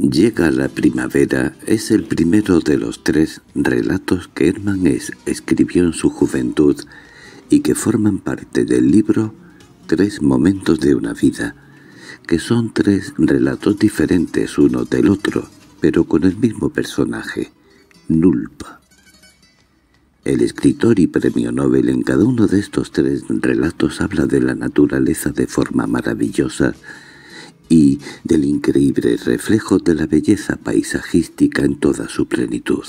Llega la primavera es el primero de los 3 relatos que Hermann Hesse escribió en su juventud y que forman parte del libro 3 momentos de una vida, que son 3 relatos diferentes uno del otro, pero con el mismo personaje, Nulp. El escritor y premio Nobel en cada uno de estos 3 relatos habla de la naturaleza de forma maravillosa y del increíble reflejo de la belleza paisajística en toda su plenitud.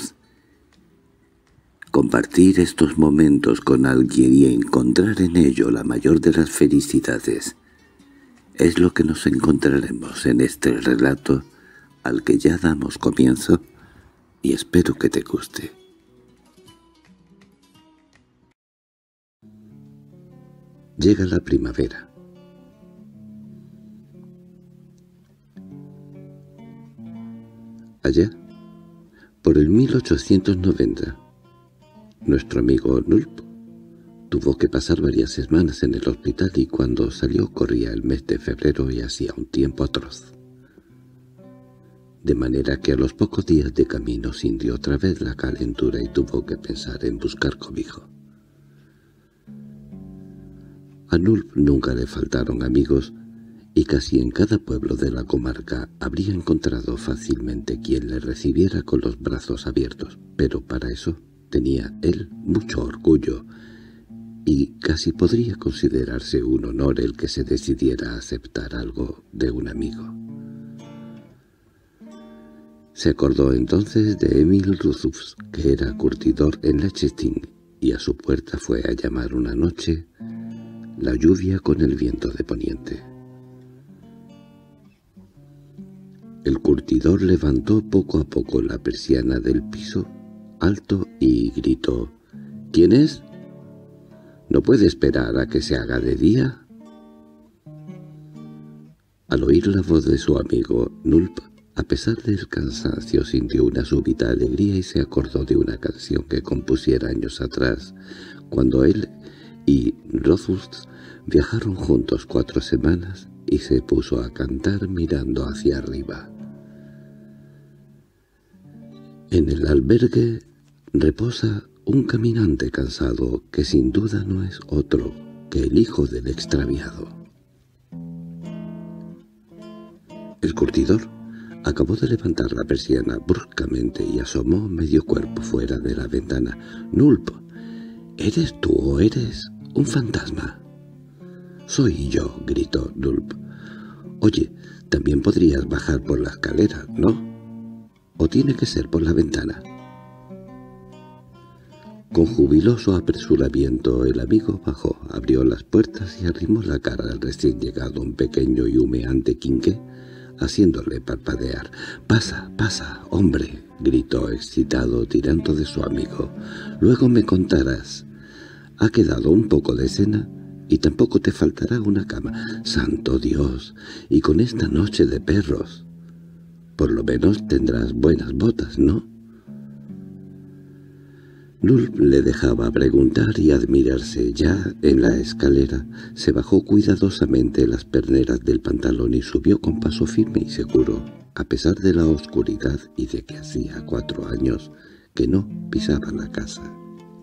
Compartir estos momentos con alguien y encontrar en ello la mayor de las felicidades es lo que nos encontraremos en este relato al que ya damos comienzo y espero que te guste. Llega la primavera. Allá, por el 1890, nuestro amigo Nulp tuvo que pasar varias semanas en el hospital y cuando salió corría el mes de febrero y hacía un tiempo atroz. De manera que a los pocos días de camino sintió otra vez la calentura y tuvo que pensar en buscar cobijo. A Nulp nunca le faltaron amigos y casi en cada pueblo de la comarca habría encontrado fácilmente quien le recibiera con los brazos abiertos, pero para eso tenía él mucho orgullo y casi podría considerarse un honor el que se decidiera a aceptar algo de un amigo. Se acordó entonces de Emil Rufus, que era curtidor en Liechtenstein, y a su puerta fue a llamar una noche la lluvia con el viento de poniente. El curtidor levantó poco a poco la persiana del piso alto y gritó: —¿Quién es? ¿No puede esperar a que se haga de día? Al oír la voz de su amigo, Nulp, a pesar del cansancio, sintió una súbita alegría y se acordó de una canción que compusiera años atrás, cuando él y Rothfuss viajaron juntos 4 semanas y se puso a cantar mirando hacia arriba. En el albergue reposa un caminante cansado que sin duda no es otro que el hijo del extraviado. El curtidor acabó de levantar la persiana bruscamente y asomó medio cuerpo fuera de la ventana. —Nulp, ¿eres tú o eres un fantasma? —Soy yo —gritó Nulp. —Oye, también podrías bajar por la escalera, ¿no? ¿O tiene que ser por la ventana? Con jubiloso apresuramiento el amigo bajó, abrió las puertas y arrimó la cara al recién llegado, un pequeño y humeante quinqué, haciéndole parpadear. —Pasa, pasa, hombre —gritó excitado, tirando de su amigo—. Luego me contarás. Ha quedado un poco de cena y tampoco te faltará una cama. ¡Santo Dios! Y con esta noche de perros. Por lo menos tendrás buenas botas, ¿no? Nulp le dejaba preguntar y admirarse. Ya en la escalera se bajó cuidadosamente las perneras del pantalón y subió con paso firme y seguro, a pesar de la oscuridad y de que hacía 4 años que no pisaba la casa.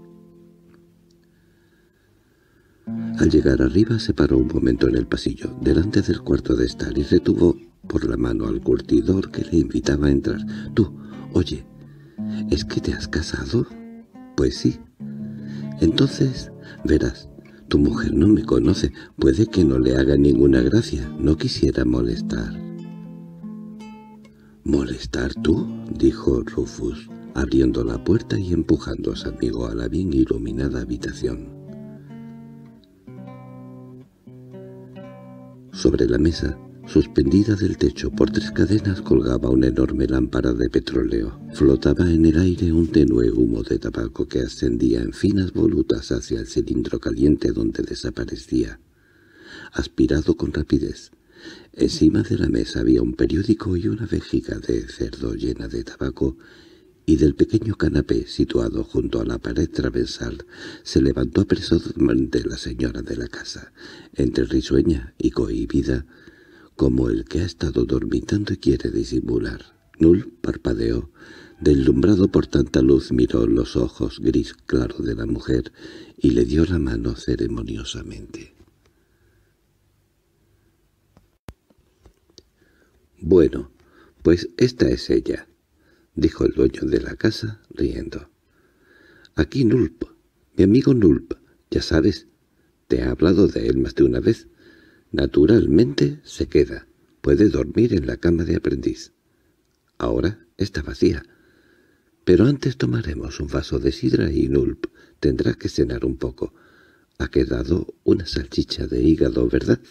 Al llegar arriba se paró un momento en el pasillo, delante del cuarto de estar, y retuvo por la mano al curtidor que le invitaba a entrar. —Tú, oye, ¿es que te has casado? —Pues sí. —Entonces, verás, tu mujer no me conoce, puede que no le haga ninguna gracia, no quisiera molestar. —¿Molestar tú? —dijo Rufus, abriendo la puerta y empujando a su amigo a la bien iluminada habitación. Sobre la mesa, suspendida del techo por 3 cadenas, colgaba una enorme lámpara de petróleo. Flotaba en el aire un tenue humo de tabaco que ascendía en finas volutas hacia el cilindro caliente donde desaparecía, aspirado con rapidez. Encima de la mesa había un periódico y una vejiga de cerdo llena de tabaco, y del pequeño canapé situado junto a la pared transversal se levantó apresuradamente la señora de la casa, entre risueña y cohibida, como el que ha estado dormitando y quiere disimular. Nulp parpadeó. Deslumbrado por tanta luz, miró los ojos gris claro de la mujer y le dio la mano ceremoniosamente. «Bueno, pues esta es ella», dijo el dueño de la casa, riendo. «Aquí Nulp, mi amigo Nulp, ya sabes, te he hablado de él más de una vez. Naturalmente se queda, puede dormir en la cama de aprendiz. Ahora está vacía. Pero antes tomaremos un vaso de sidra y Nulp tendrá que cenar un poco. Ha quedado una salchicha de hígado, ¿verdad?»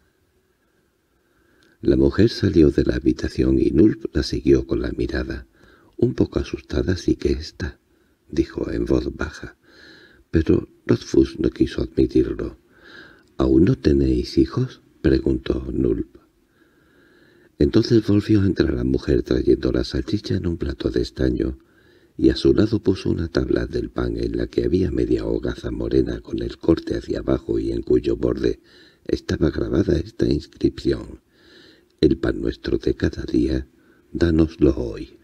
La mujer salió de la habitación y Nulp la siguió con la mirada. «Un poco asustada sí que está», dijo en voz baja. Pero Rothfuss no quiso admitirlo. «¿Aún no tenéis hijos?», preguntó Nulp. Entonces volvió a entrar la mujer trayendo la salchicha en un plato de estaño, y a su lado puso una tabla del pan en la que había media hogaza morena con el corte hacia abajo y en cuyo borde estaba grabada esta inscripción: «El pan nuestro de cada día, dánoslo hoy».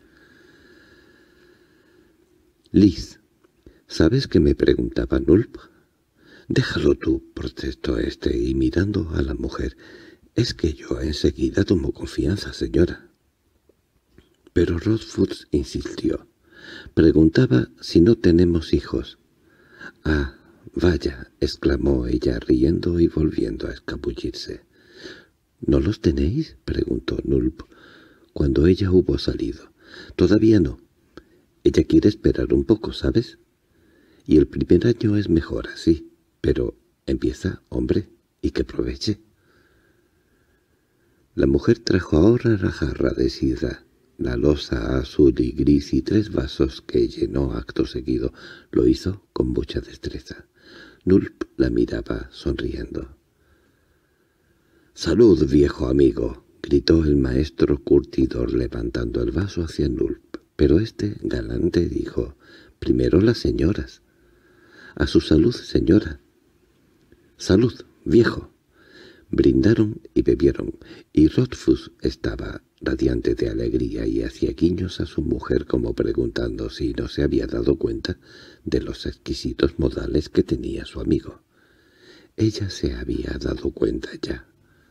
«Liz, ¿sabes qué me preguntaba Nulp?» «Déjalo tú», protestó éste, y mirando a la mujer, «es que yo enseguida tomo confianza, señora». Pero Rothfuss insistió. «Preguntaba si no tenemos hijos». «Ah, vaya», exclamó ella riendo y volviendo a escabullirse. «¿No los tenéis?», preguntó Nulp, cuando ella hubo salido. «Todavía no. Ella quiere esperar un poco, ¿sabes? Y el primer año es mejor así. Pero empieza, hombre, y que aproveche». La mujer trajo ahora la jarra de sidra, la loza azul y gris y 3 vasos que llenó acto seguido. Lo hizo con mucha destreza. Nulp la miraba sonriendo. «Salud, viejo amigo», gritó el maestro curtidor levantando el vaso hacia Nulp. Pero este, galante, dijo: «Primero las señoras». «A su salud, señora». «Salud, viejo». Brindaron y bebieron, y Rothfuss estaba radiante de alegría y hacía guiños a su mujer como preguntando si no se había dado cuenta de los exquisitos modales que tenía su amigo. Ella se había dado cuenta ya.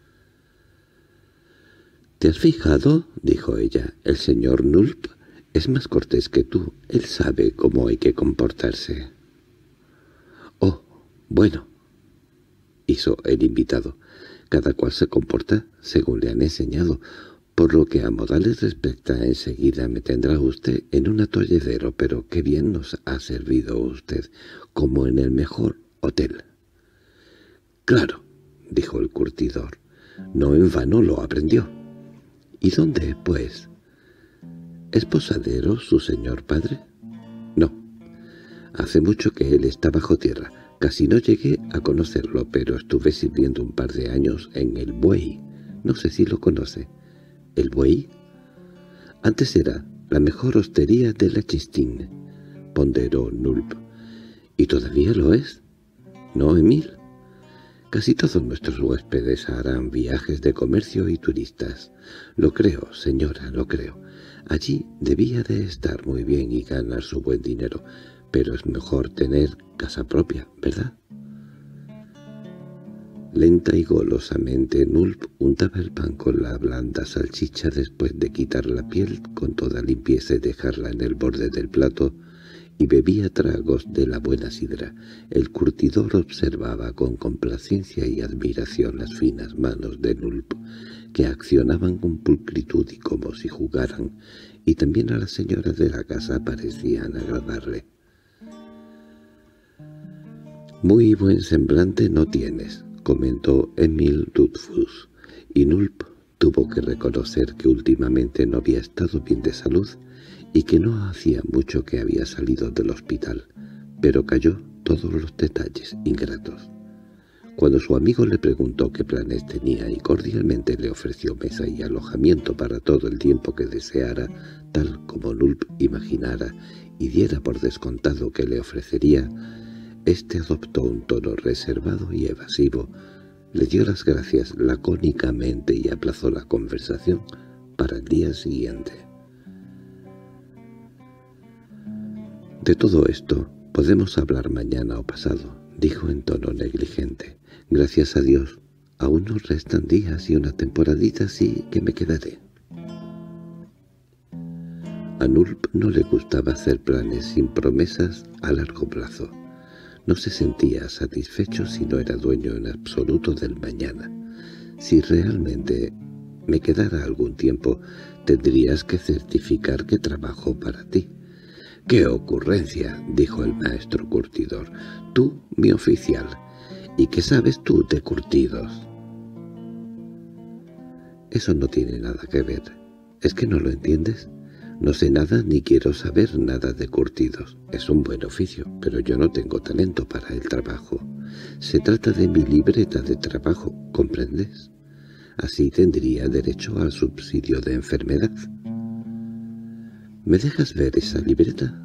«¿Te has fijado?», dijo ella. «El señor Nulp es más cortés que tú. Él sabe cómo hay que comportarse». «Oh, bueno», hizo el invitado. «Cada cual se comporta según le han enseñado. Por lo que a modales respecta, enseguida me tendrá usted en un atolledero, pero qué bien nos ha servido usted, como en el mejor hotel». «Claro», dijo el curtidor, «no en vano lo aprendió». «¿Y dónde, pues?» «¿Es posadero su señor padre?» «No. Hace mucho que él está bajo tierra. Casi no llegué a conocerlo, pero estuve sirviendo un par de años en el Buey. No sé si lo conoce». «¿El Buey?» «Antes era la mejor hostería de la Chistine», ponderó Nulp. «¿Y todavía lo es? ¿No, Emil? Casi todos nuestros huéspedes harán viajes de comercio y turistas». «Lo creo, señora, lo creo. Allí debía de estar muy bien y ganar su buen dinero, pero es mejor tener casa propia, ¿verdad?» Lenta y golosamente Nulp untaba el pan con la blanda salchicha después de quitar la piel con toda limpieza y dejarla en el borde del plato, y bebía tragos de la buena sidra. El curtidor observaba con complacencia y admiración las finas manos de Nulp, que accionaban con pulcritud y como si jugaran, y también a las señoras de la casa parecían agradarle. «Muy buen semblante no tienes», comentó Emil Rothfuss, y Nulp tuvo que reconocer que últimamente no había estado bien de salud y que no hacía mucho que había salido del hospital, pero calló todos los detalles ingratos. Cuando su amigo le preguntó qué planes tenía y cordialmente le ofreció mesa y alojamiento para todo el tiempo que deseara, tal como Nulp imaginara y diera por descontado que le ofrecería, este adoptó un tono reservado y evasivo, le dio las gracias lacónicamente y aplazó la conversación para el día siguiente. «De todo esto podemos hablar mañana o pasado», dijo en tono negligente. «Gracias a Dios, aún nos restan días y una temporadita así que me quedaré». A Nulp no le gustaba hacer planes sin promesas a largo plazo. No se sentía satisfecho si no era dueño en absoluto del mañana. «Si realmente me quedara algún tiempo, tendrías que certificar que trabajo para ti». «¡Qué ocurrencia!», dijo el maestro curtidor. «Tú, mi oficial. ¿Y qué sabes tú de curtidos?». «Eso no tiene nada que ver. ¿Es que no lo entiendes? No sé nada ni quiero saber nada de curtidos. Es un buen oficio, pero yo no tengo talento para el trabajo. Se trata de mi libreta de trabajo, ¿comprendes? Así tendría derecho al subsidio de enfermedad». «¿Me dejas ver esa libreta?».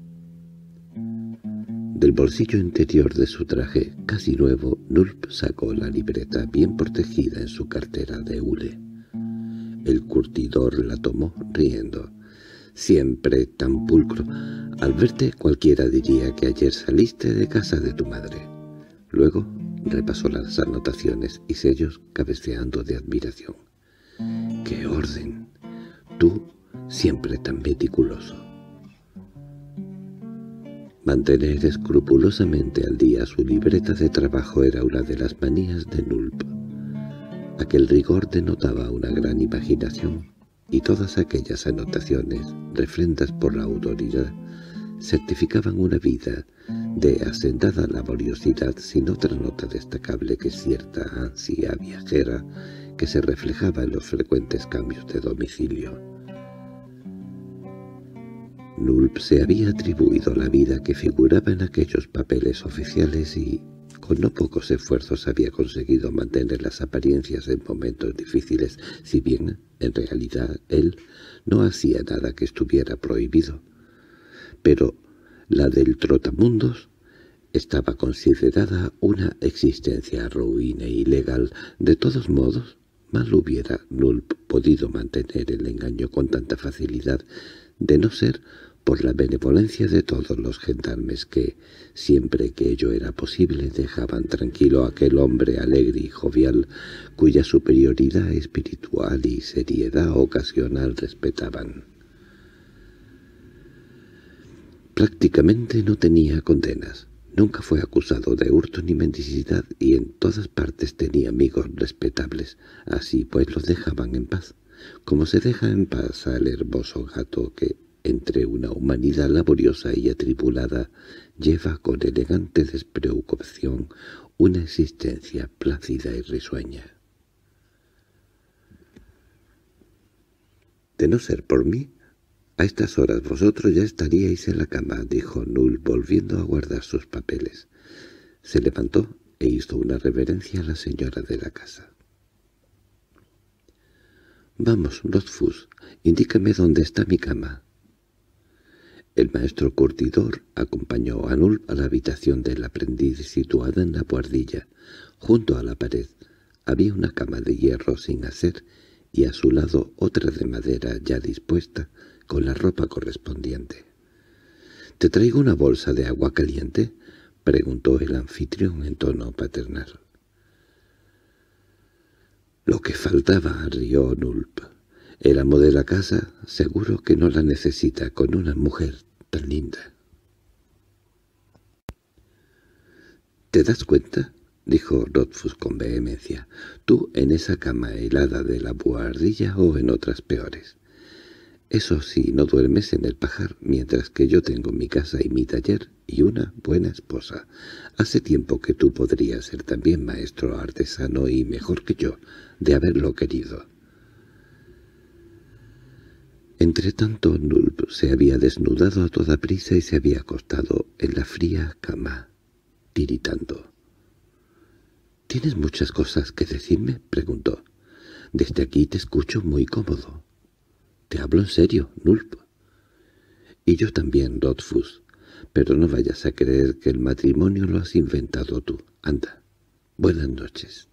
Del bolsillo interior de su traje, casi nuevo, Nulp sacó la libreta bien protegida en su cartera de hule. El curtidor la tomó, riendo. «Siempre tan pulcro. Al verte cualquiera diría que ayer saliste de casa de tu madre». Luego repasó las anotaciones y sellos cabeceando de admiración. «¡Qué orden! Tú siempre tan meticuloso». Mantener escrupulosamente al día su libreta de trabajo era una de las manías de Nulp. Aquel rigor denotaba una gran imaginación, y todas aquellas anotaciones, refrendas por la autoridad, certificaban una vida de hacendada laboriosidad sin otra nota destacable que cierta ansia viajera que se reflejaba en los frecuentes cambios de domicilio. Nulp se había atribuido la vida que figuraba en aquellos papeles oficiales y, con no pocos esfuerzos, había conseguido mantener las apariencias en momentos difíciles, si bien, en realidad, él no hacía nada que estuviera prohibido. Pero la del trotamundos estaba considerada una existencia ruin e ilegal. De todos modos, mal hubiera Nulp podido mantener el engaño con tanta facilidad, de no ser por la benevolencia de todos los gendarmes que, siempre que ello era posible, dejaban tranquilo a aquel hombre alegre y jovial, cuya superioridad espiritual y seriedad ocasional respetaban. Prácticamente no tenía condenas. Nunca fue acusado de hurto ni mendicidad y en todas partes tenía amigos respetables. Así pues los dejaban en paz, como se deja en paz al hermoso gato que, entre una humanidad laboriosa y atribulada, lleva con elegante despreocupación una existencia plácida y risueña. «De no ser por mí, a estas horas vosotros ya estaríais en la cama», dijo Nulp, volviendo a guardar sus papeles. Se levantó e hizo una reverencia a la señora de la casa. «Vamos, Rothfuss, indícame dónde está mi cama». El maestro curtidor acompañó a Nulp a la habitación del aprendiz situada en la buhardilla. Junto a la pared había una cama de hierro sin hacer y a su lado otra de madera ya dispuesta con la ropa correspondiente. —¿Te traigo una bolsa de agua caliente? —preguntó el anfitrión en tono paternal. —Lo que faltaba —rió Nulp—. El amo de la casa seguro que no la necesita con una mujer tan linda. —¿Te das cuenta? —dijo Rothfuss con vehemencia—. Tú en esa cama helada de la buhardilla o en otras peores. Eso sí, no duermes en el pajar, mientras que yo tengo mi casa y mi taller y una buena esposa. Hace tiempo que tú podrías ser también maestro artesano y mejor que yo, de haberlo querido. Entretanto, Nulp se había desnudado a toda prisa y se había acostado en la fría cama, tiritando. —¿Tienes muchas cosas que decirme? —preguntó. —Desde aquí te escucho muy cómodo. Te hablo en serio, Nulp. Y yo también, Rothfuss. Pero no vayas a creer que el matrimonio lo has inventado tú. Anda, buenas noches.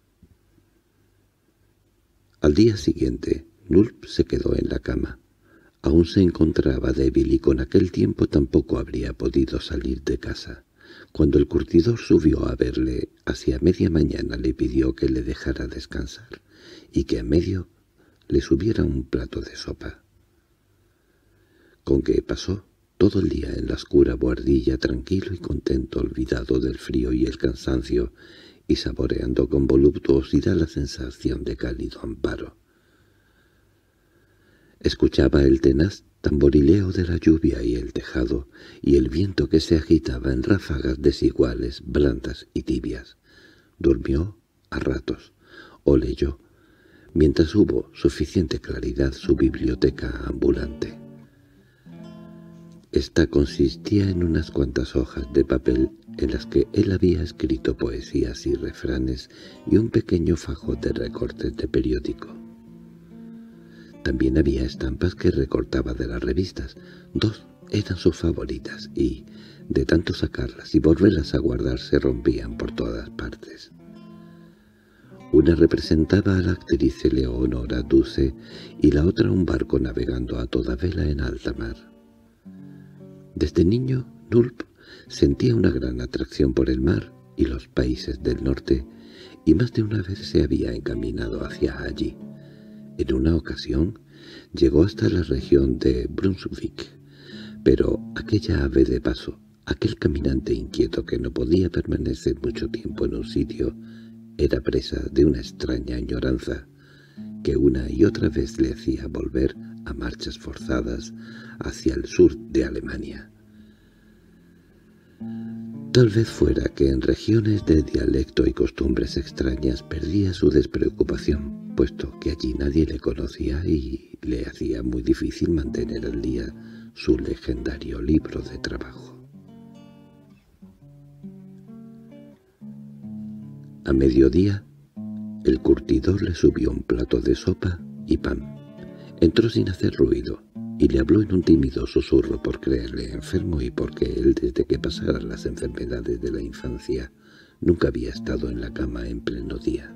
Al día siguiente, Nulp se quedó en la cama. Aún se encontraba débil y con aquel tiempo tampoco habría podido salir de casa. Cuando el curtidor subió a verle, hacia media mañana le pidió que le dejara descansar y que a medio le subiera un plato de sopa. Con que pasó todo el día en la oscura buhardilla tranquilo y contento, olvidado del frío y el cansancio, y saboreando con voluptuosidad la sensación de cálido amparo. Escuchaba el tenaz tamborileo de la lluvia y el tejado, y el viento que se agitaba en ráfagas desiguales, blandas y tibias. Durmió a ratos, o leyó, mientras hubo suficiente claridad, su biblioteca ambulante. Esta consistía en unas cuantas hojas de papel en las que él había escrito poesías y refranes y un pequeño fajo de recortes de periódico. También había estampas que recortaba de las revistas. 2 eran sus favoritas y, de tanto sacarlas y volverlas a guardar, se rompían por todas partes. Una representaba a la actriz Eleonora Duse y la otra un barco navegando a toda vela en alta mar. Desde niño, Nulp sentía una gran atracción por el mar y los países del norte, y más de una vez se había encaminado hacia allí. En una ocasión llegó hasta la región de Brunswick, pero aquella ave de paso, aquel caminante inquieto que no podía permanecer mucho tiempo en un sitio, era presa de una extraña añoranza que una y otra vez le hacía volver a marchas forzadas hacia el sur de Alemania. Tal vez fuera que en regiones de dialecto y costumbres extrañas perdía su despreocupación, puesto que allí nadie le conocía y le hacía muy difícil mantener al día su legendario libro de trabajo. A mediodía, el curtidor le subió un plato de sopa y pan. Entró sin hacer ruido y le habló en un tímido susurro por creerle enfermo y porque él, desde que pasara las enfermedades de la infancia, nunca había estado en la cama en pleno día.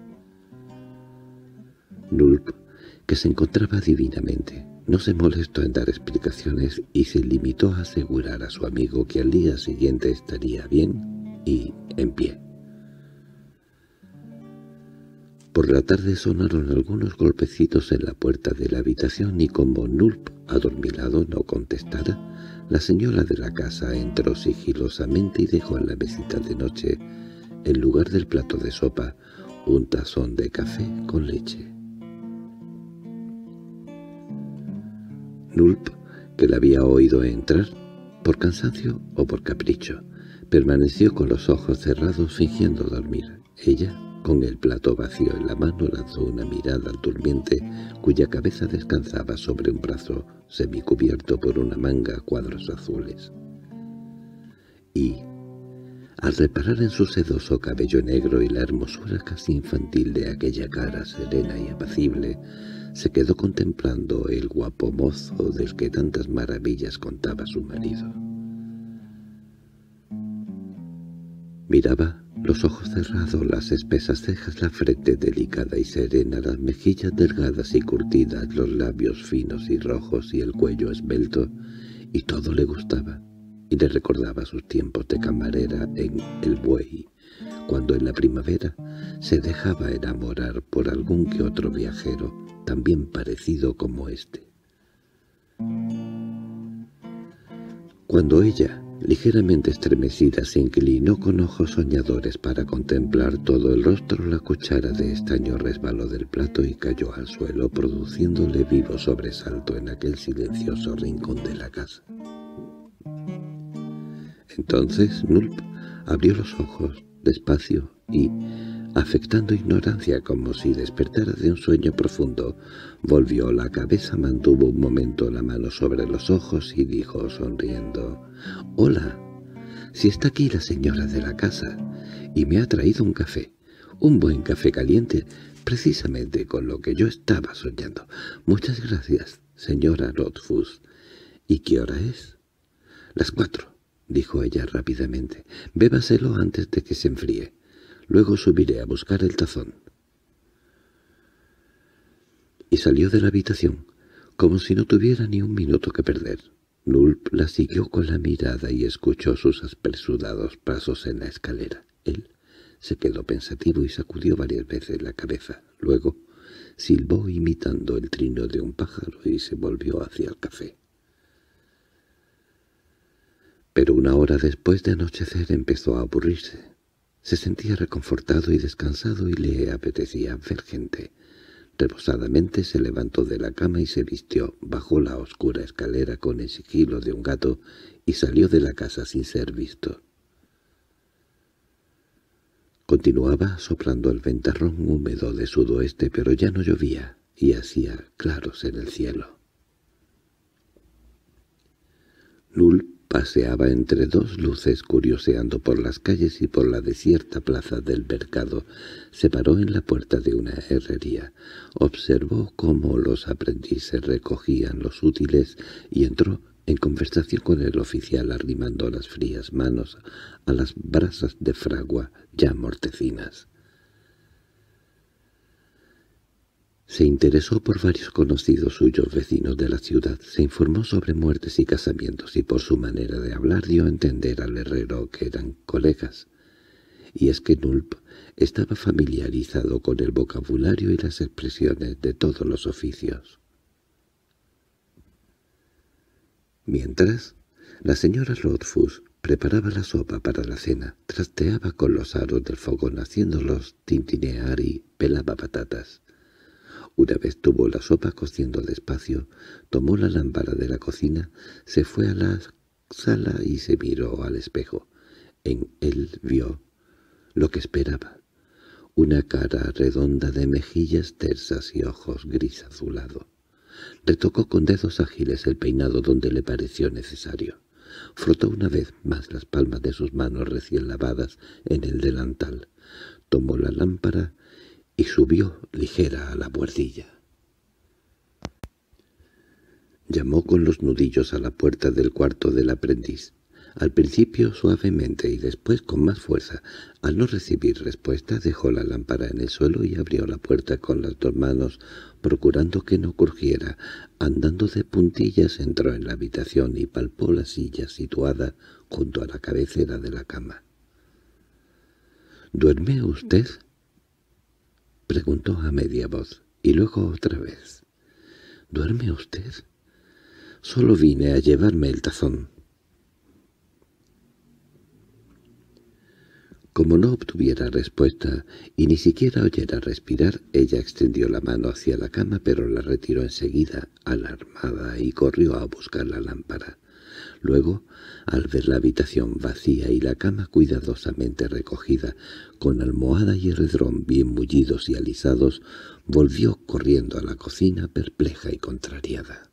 Nulp, que se encontraba divinamente, no se molestó en dar explicaciones y se limitó a asegurar a su amigo que al día siguiente estaría bien y en pie. Por la tarde sonaron algunos golpecitos en la puerta de la habitación y como Nulp, adormilado, no contestara, la señora de la casa entró sigilosamente y dejó en la mesita de noche, en lugar del plato de sopa, un tazón de café con leche. Nulp, que la había oído entrar, por cansancio o por capricho, permaneció con los ojos cerrados fingiendo dormir. Ella, con el plato vacío en la mano, lanzó una mirada al durmiente, cuya cabeza descansaba sobre un brazo semicubierto por una manga a cuadros azules. Y, al reparar en su sedoso cabello negro y la hermosura casi infantil de aquella cara serena y apacible, se quedó contemplando el guapo mozo del que tantas maravillas contaba su marido. Miraba, los ojos cerrados, las espesas cejas, la frente delicada y serena, las mejillas delgadas y curtidas, los labios finos y rojos y el cuello esbelto, y todo le gustaba, y le recordaba sus tiempos de camarera en El Buey, cuando en la primavera se dejaba enamorar por algún que otro viajero, también parecido como este. Cuando ella, ligeramente estremecida, se inclinó con ojos soñadores para contemplar todo el rostro, la cuchara de estaño resbaló del plato y cayó al suelo, produciéndole vivo sobresalto en aquel silencioso rincón de la casa. Entonces Nulp abrió los ojos despacio y, afectando ignorancia como si despertara de un sueño profundo, volvió la cabeza, mantuvo un momento la mano sobre los ojos y dijo sonriendo: «Hola, si está aquí la señora de la casa, y me ha traído un café, un buen café caliente, precisamente con lo que yo estaba soñando. Muchas gracias, señora Rothfuss. ¿Y qué hora es?» «Las 4», dijo ella rápidamente. «Bébaselo antes de que se enfríe. Luego subiré a buscar el tazón». Y salió de la habitación. como si no tuviera ni un minuto que perder. Nulp la siguió con la mirada y escuchó sus apresurados pasos en la escalera. Él se quedó pensativo y sacudió varias veces la cabeza. Luego silbó imitando el trino de un pájaro y se volvió hacia el café. Pero una hora después de anochecer empezó a aburrirse. Se sentía reconfortado y descansado y le apetecía ver gente. Reposadamente se levantó de la cama y se vistió, bajó la oscura escalera con el sigilo de un gato y salió de la casa sin ser visto. Continuaba soplando el ventarrón húmedo de sudoeste, pero ya no llovía y hacía claros en el cielo. Nulp paseaba entre dos luces curioseando por las calles y por la desierta plaza del mercado. Se paró en la puerta de una herrería, observó cómo los aprendices recogían los útiles y entró en conversación con el oficial arrimando las frías manos a las brasas de fragua ya mortecinas. Se interesó por varios conocidos suyos vecinos de la ciudad, se informó sobre muertes y casamientos y por su manera de hablar dio a entender al herrero que eran colegas. Y es que Nulp estaba familiarizado con el vocabulario y las expresiones de todos los oficios. Mientras, la señora Rothfuss preparaba la sopa para la cena, trasteaba con los aros del fogón haciéndolos tintinear y pelaba patatas. Una vez tuvo la sopa cociendo despacio, tomó la lámpara de la cocina, se fue a la sala y se miró al espejo. En él vio lo que esperaba, una cara redonda de mejillas tersas y ojos gris azulado. Retocó con dedos ágiles el peinado donde le pareció necesario. Frotó una vez más las palmas de sus manos recién lavadas en el delantal. Tomó la lámpara y subió ligera a la buhardilla. Llamó con los nudillos a la puerta del cuarto del aprendiz. Al principio suavemente y después con más fuerza. Al no recibir respuesta dejó la lámpara en el suelo y abrió la puerta con las dos manos, procurando que no crujiera. Andando de puntillas entró en la habitación y palpó la silla situada junto a la cabecera de la cama. —¿Duerme usted? —preguntó a media voz, y luego otra vez. —¿Duerme usted? Solo vine a llevarme el tazón. Como no obtuviera respuesta y ni siquiera oyera respirar, ella extendió la mano hacia la cama, pero la retiró enseguida, alarmada, y corrió a buscar la lámpara. Luego, al ver la habitación vacía y la cama cuidadosamente recogida, con almohada y edredón bien mullidos y alisados, volvió corriendo a la cocina perpleja y contrariada.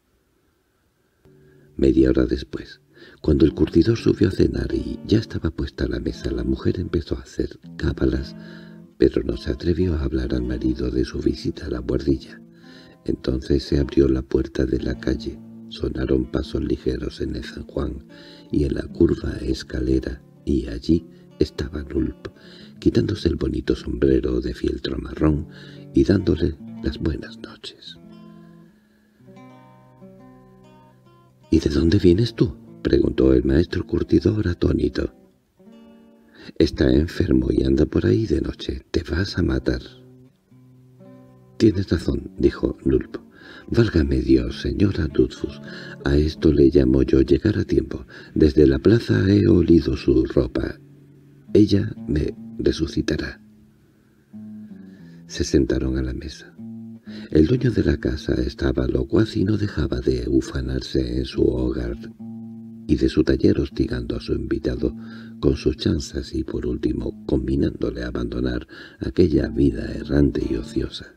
Media hora después, cuando el curtidor subió a cenar y ya estaba puesta la mesa, la mujer empezó a hacer cábalas, pero no se atrevió a hablar al marido de su visita a la buhardilla. Entonces se abrió la puerta de la calle, sonaron pasos ligeros en el San Juan y en la curva escalera, y allí estaba Nulp, quitándose el bonito sombrero de fieltro marrón y dándole las buenas noches. —¿Y de dónde vienes tú? —preguntó el maestro curtidor atónito. —Está enfermo y anda por ahí de noche. Te vas a matar. —Tienes razón —dijo Nulp. —Válgame Dios, señora Rothfuss, a esto le llamo yo llegar a tiempo. Desde la plaza he olido su ropa. Ella me resucitará. Se sentaron a la mesa. El dueño de la casa estaba locuaz y no dejaba de ufanarse en su hogar y de su taller, hostigando a su invitado con sus chanzas y por último combinándole a abandonar aquella vida errante y ociosa.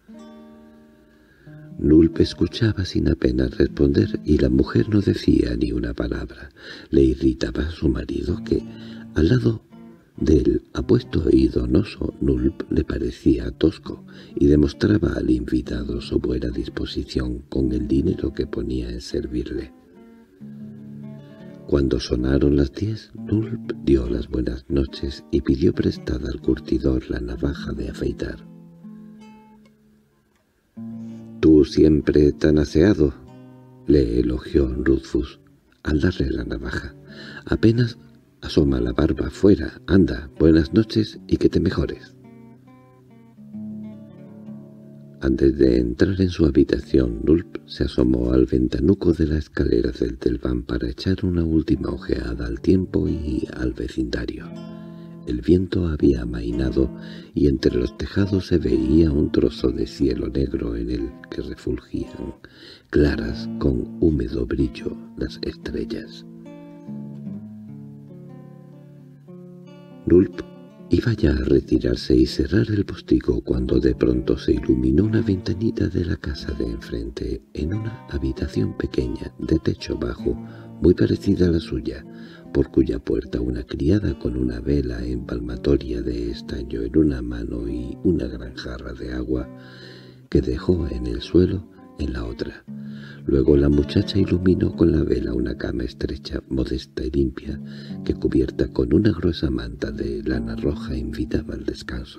Nulp escuchaba sin apenas responder y la mujer no decía ni una palabra. Le irritaba a su marido que, al lado del apuesto y donoso Nulp, le parecía tosco y demostraba al invitado su buena disposición con el dinero que ponía en servirle. Cuando sonaron las 10, Nulp dio las buenas noches y pidió prestada al curtidor la navaja de afeitar. «Tú siempre tan aseado», le elogió Rufus al darle la navaja. «Apenas asoma la barba fuera. Anda, buenas noches y que te mejores». Antes de entrar en su habitación, Nulp se asomó al ventanuco de la escalera del desván para echar una última ojeada al tiempo y al vecindario. El viento había amainado y entre los tejados se veía un trozo de cielo negro en el que refulgían, claras con húmedo brillo, las estrellas. Nulp iba ya a retirarse y cerrar el postigo cuando de pronto se iluminó una ventanita de la casa de enfrente en una habitación pequeña de techo bajo, muy parecida a la suya, por cuya puerta una criada con una vela empalmatoria de estaño en una mano y una gran jarra de agua que dejó en el suelo en la otra. Luego la muchacha iluminó con la vela una cama estrecha, modesta y limpia, que cubierta con una gruesa manta de lana roja invitaba al descanso.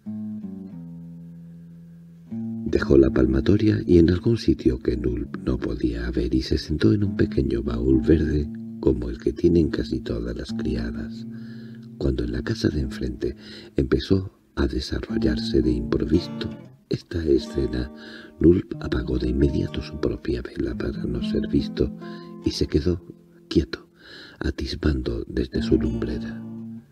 Dejó la palmatoria y en algún sitio que Nulp no podía ver y se sentó en un pequeño baúl verde como el que tienen casi todas las criadas, cuando en la casa de enfrente empezó a desarrollarse de improviso esta escena. Nulp apagó de inmediato su propia vela para no ser visto y se quedó quieto, atisbando desde su lumbrera.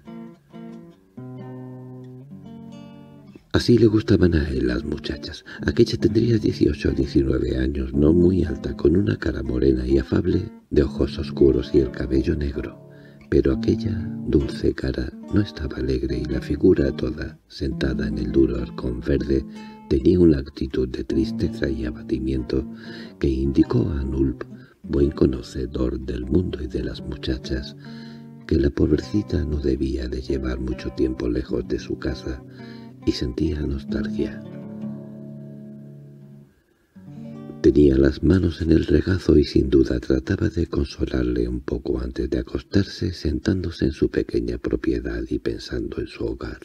Así le gustaban a él las muchachas. Aquella tendría 18 o 19 años, no muy alta, con una cara morena y afable, de ojos oscuros y el cabello negro. Pero aquella dulce cara no estaba alegre y la figura toda, sentada en el duro arcón verde, tenía una actitud de tristeza y abatimiento que indicó a Nulp, buen conocedor del mundo y de las muchachas, que la pobrecita no debía de llevar mucho tiempo lejos de su casa y sentía nostalgia. Tenía las manos en el regazo y sin duda trataba de consolarle un poco antes de acostarse, sentándose en su pequeña propiedad y pensando en su hogar.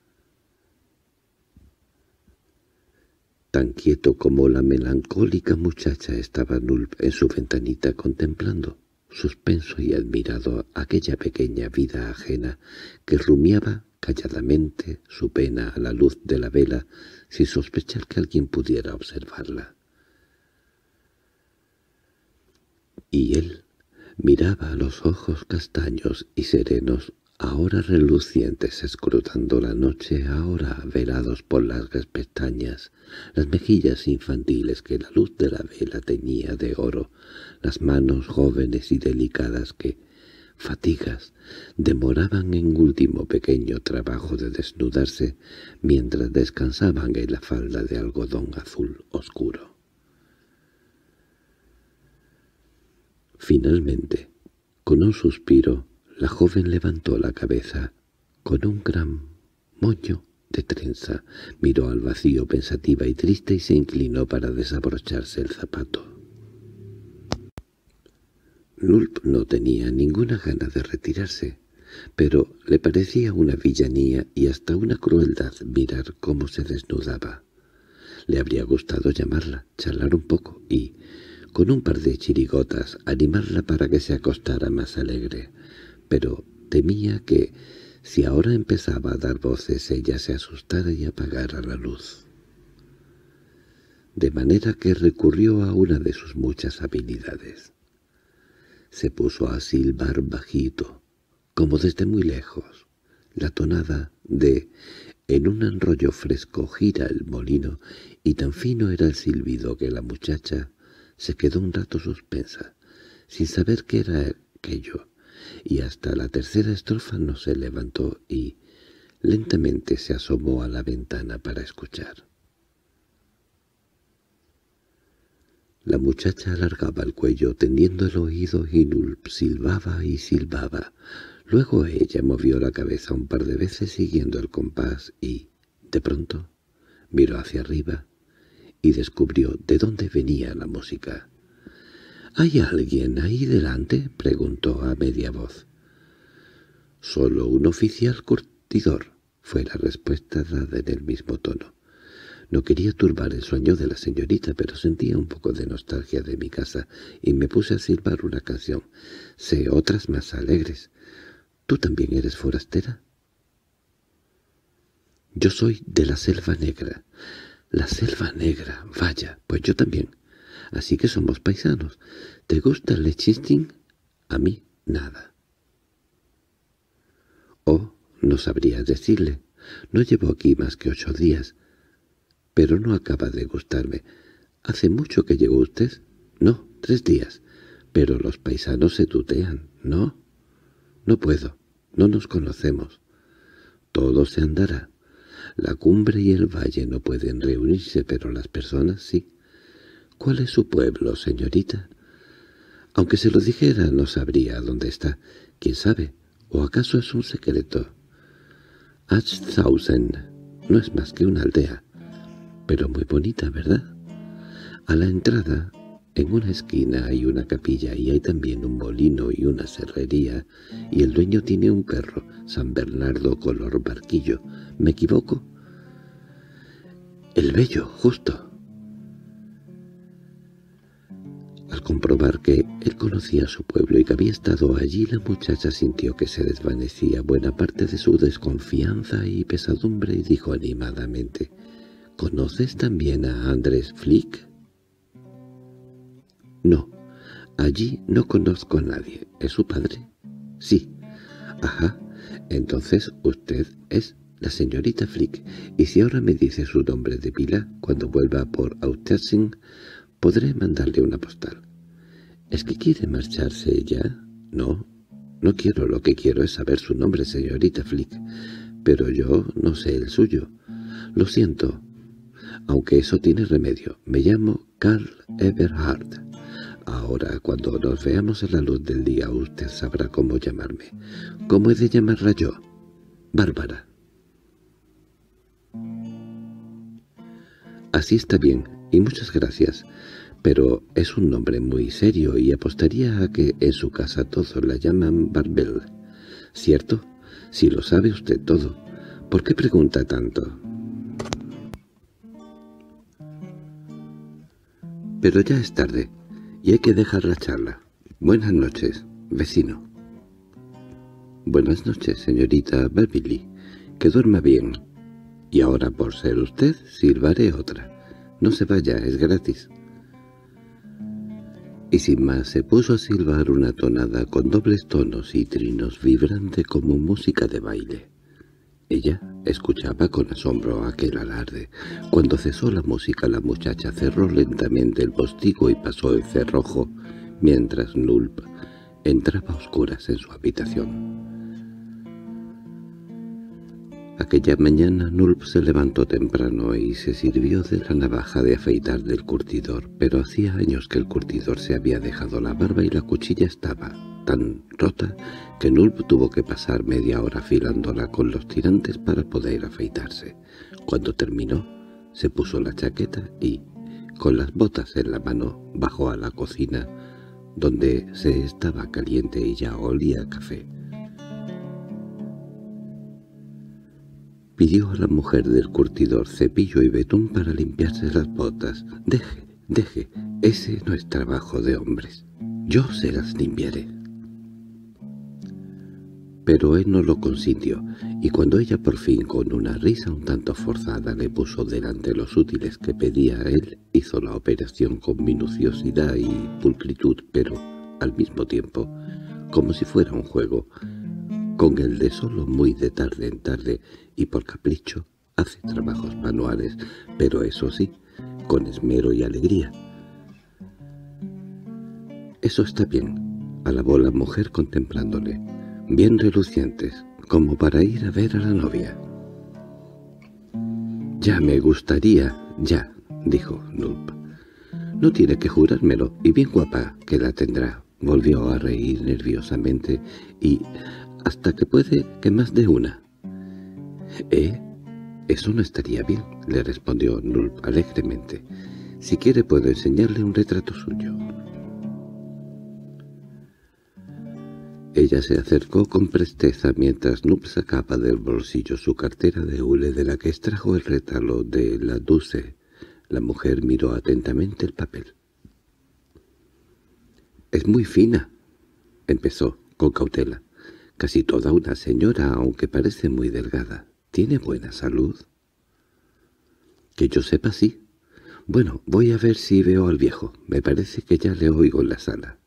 Tan quieto como la melancólica muchacha estaba Nulp en su ventanita contemplando, suspenso y admirado, aquella pequeña vida ajena que rumiaba calladamente su pena a la luz de la vela sin sospechar que alguien pudiera observarla. Y él miraba a los ojos castaños y serenos, ahora relucientes escrutando la noche, ahora velados por largas pestañas, las mejillas infantiles que la luz de la vela teñía de oro, las manos jóvenes y delicadas que, fatigas, demoraban en último pequeño trabajo de desnudarse mientras descansaban en la falda de algodón azul oscuro. Finalmente, con un suspiro, la joven levantó la cabeza con un gran moño de trenza, miró al vacío pensativa y triste y se inclinó para desabrocharse el zapato. Nulp no tenía ninguna gana de retirarse, pero le parecía una villanía y hasta una crueldad mirar cómo se desnudaba. Le habría gustado llamarla, charlar un poco y, con un par de chirigotas, animarla para que se acostara más alegre, pero temía que, si ahora empezaba a dar voces, ella se asustara y apagara la luz. De manera que recurrió a una de sus muchas habilidades. Se puso a silbar bajito, como desde muy lejos, la tonada de «En un enrollo fresco gira el molino», y tan fino era el silbido que la muchacha se quedó un rato suspensa, sin saber qué era aquello, y hasta la tercera estrofa no se levantó y lentamente se asomó a la ventana para escuchar. La muchacha alargaba el cuello tendiendo el oído y Nulp silbaba y silbaba. Luego ella movió la cabeza un par de veces siguiendo el compás y, de pronto, miró hacia arriba y descubrió de dónde venía la música. —¿Hay alguien ahí delante? —preguntó a media voz. —Solo un oficial curtidor —fue la respuesta dada en el mismo tono. No quería turbar el sueño de la señorita, pero sentía un poco de nostalgia de mi casa y me puse a silbar una canción. Sé otras más alegres. ¿Tú también eres forastera? Yo soy de la Selva Negra. La Selva Negra, vaya, pues yo también. Así que somos paisanos. ¿Te gusta el Liechtenstein? A mí, nada. Oh, no sabría decirle. No llevo aquí más que 8 días. Pero no acaba de gustarme. ¿Hace mucho que llegó usted? No, 3 días. Pero los paisanos se tutean, ¿no? No puedo. No nos conocemos. Todo se andará. La cumbre y el valle no pueden reunirse, pero las personas sí. ¿Cuál es su pueblo, señorita? Aunque se lo dijera, no sabría dónde está. ¿Quién sabe? ¿O acaso es un secreto? Achshausen no es más que una aldea, pero muy bonita, ¿verdad? A la entrada, en una esquina hay una capilla y hay también un molino y una serrería, y el dueño tiene un perro, San Bernardo color barquillo. ¿Me equivoco? El Bello, justo. Al comprobar que él conocía su pueblo y que había estado allí, la muchacha sintió que se desvanecía buena parte de su desconfianza y pesadumbre y dijo animadamente: —¿Conoces también a Andrés Flick? —No, allí no conozco a nadie. ¿Es su padre? —Sí. —Ajá, entonces usted es la señorita Flick, y si ahora me dice su nombre de pila, cuando vuelva por Austerlitz, podré mandarle una postal. —¿Es que quiere marcharse ya? —No, no quiero. Lo que quiero es saber su nombre, señorita Flick. Pero yo no sé el suyo. Lo siento, aunque eso tiene remedio. Me llamo Karl Eberhard. Ahora, cuando nos veamos en la luz del día, usted sabrá cómo llamarme. ¿Cómo he de llamarla yo? Bárbara. Así está bien, y muchas gracias. Pero es un nombre muy serio y apostaría a que en su casa todos la llaman Barbel. ¿Cierto? Si lo sabe usted todo. ¿Por qué pregunta tanto? Pero ya es tarde, y hay que dejar la charla. Buenas noches, vecino. Buenas noches, señorita Beverly. Que duerma bien. Y ahora, por ser usted, silbaré otra. No se vaya, es gratis. Y sin más se puso a silbar una tonada con dobles tonos y trinos vibrante como música de baile. Ella escuchaba con asombro aquel alarde. Cuando cesó la música, la muchacha cerró lentamente el postigo y pasó el cerrojo, mientras Nulp entraba a oscuras en su habitación. Aquella mañana Nulp se levantó temprano y se sirvió de la navaja de afeitar del curtidor, pero hacía años que el curtidor se había dejado la barba y la cuchilla estaba tan rota que Nulp tuvo que pasar media hora afilándola con los tirantes para poder afeitarse. Cuando terminó, se puso la chaqueta y, con las botas en la mano, bajó a la cocina, donde se estaba caliente y ya olía a café. Pidió a la mujer del curtidor cepillo y betún para limpiarse las botas. Deje, ese no es trabajo de hombres. Yo se las limpiaré. Pero él no lo consintió, y cuando ella por fin, con una risa un tanto forzada, le puso delante los útiles que pedía él, hizo la operación con minuciosidad y pulcritud, pero, al mismo tiempo, como si fuera un juego, con el de solo muy de tarde en tarde, y por capricho, hace trabajos manuales, pero eso sí, con esmero y alegría. —Eso está bien —alabó la mujer contemplándole—, bien relucientes, como para ir a ver a la novia. —Ya me gustaría, ya —dijo Nulp—. No tiene que jurármelo, y bien guapa que la tendrá. Volvió a reír nerviosamente, y hasta que puede que más de una. Eso no estaría bien —le respondió Nulp alegremente—. Si quiere puedo enseñarle un retrato suyo. Ella se acercó con presteza mientras Nup sacaba del bolsillo su cartera de hule de la que extrajo el retablo de la Duce. La mujer miró atentamente el papel. «Es muy fina», empezó con cautela. «Casi toda una señora, aunque parece muy delgada. ¿Tiene buena salud?» «Que yo sepa, sí. Bueno, voy a ver si veo al viejo. Me parece que ya le oigo en la sala».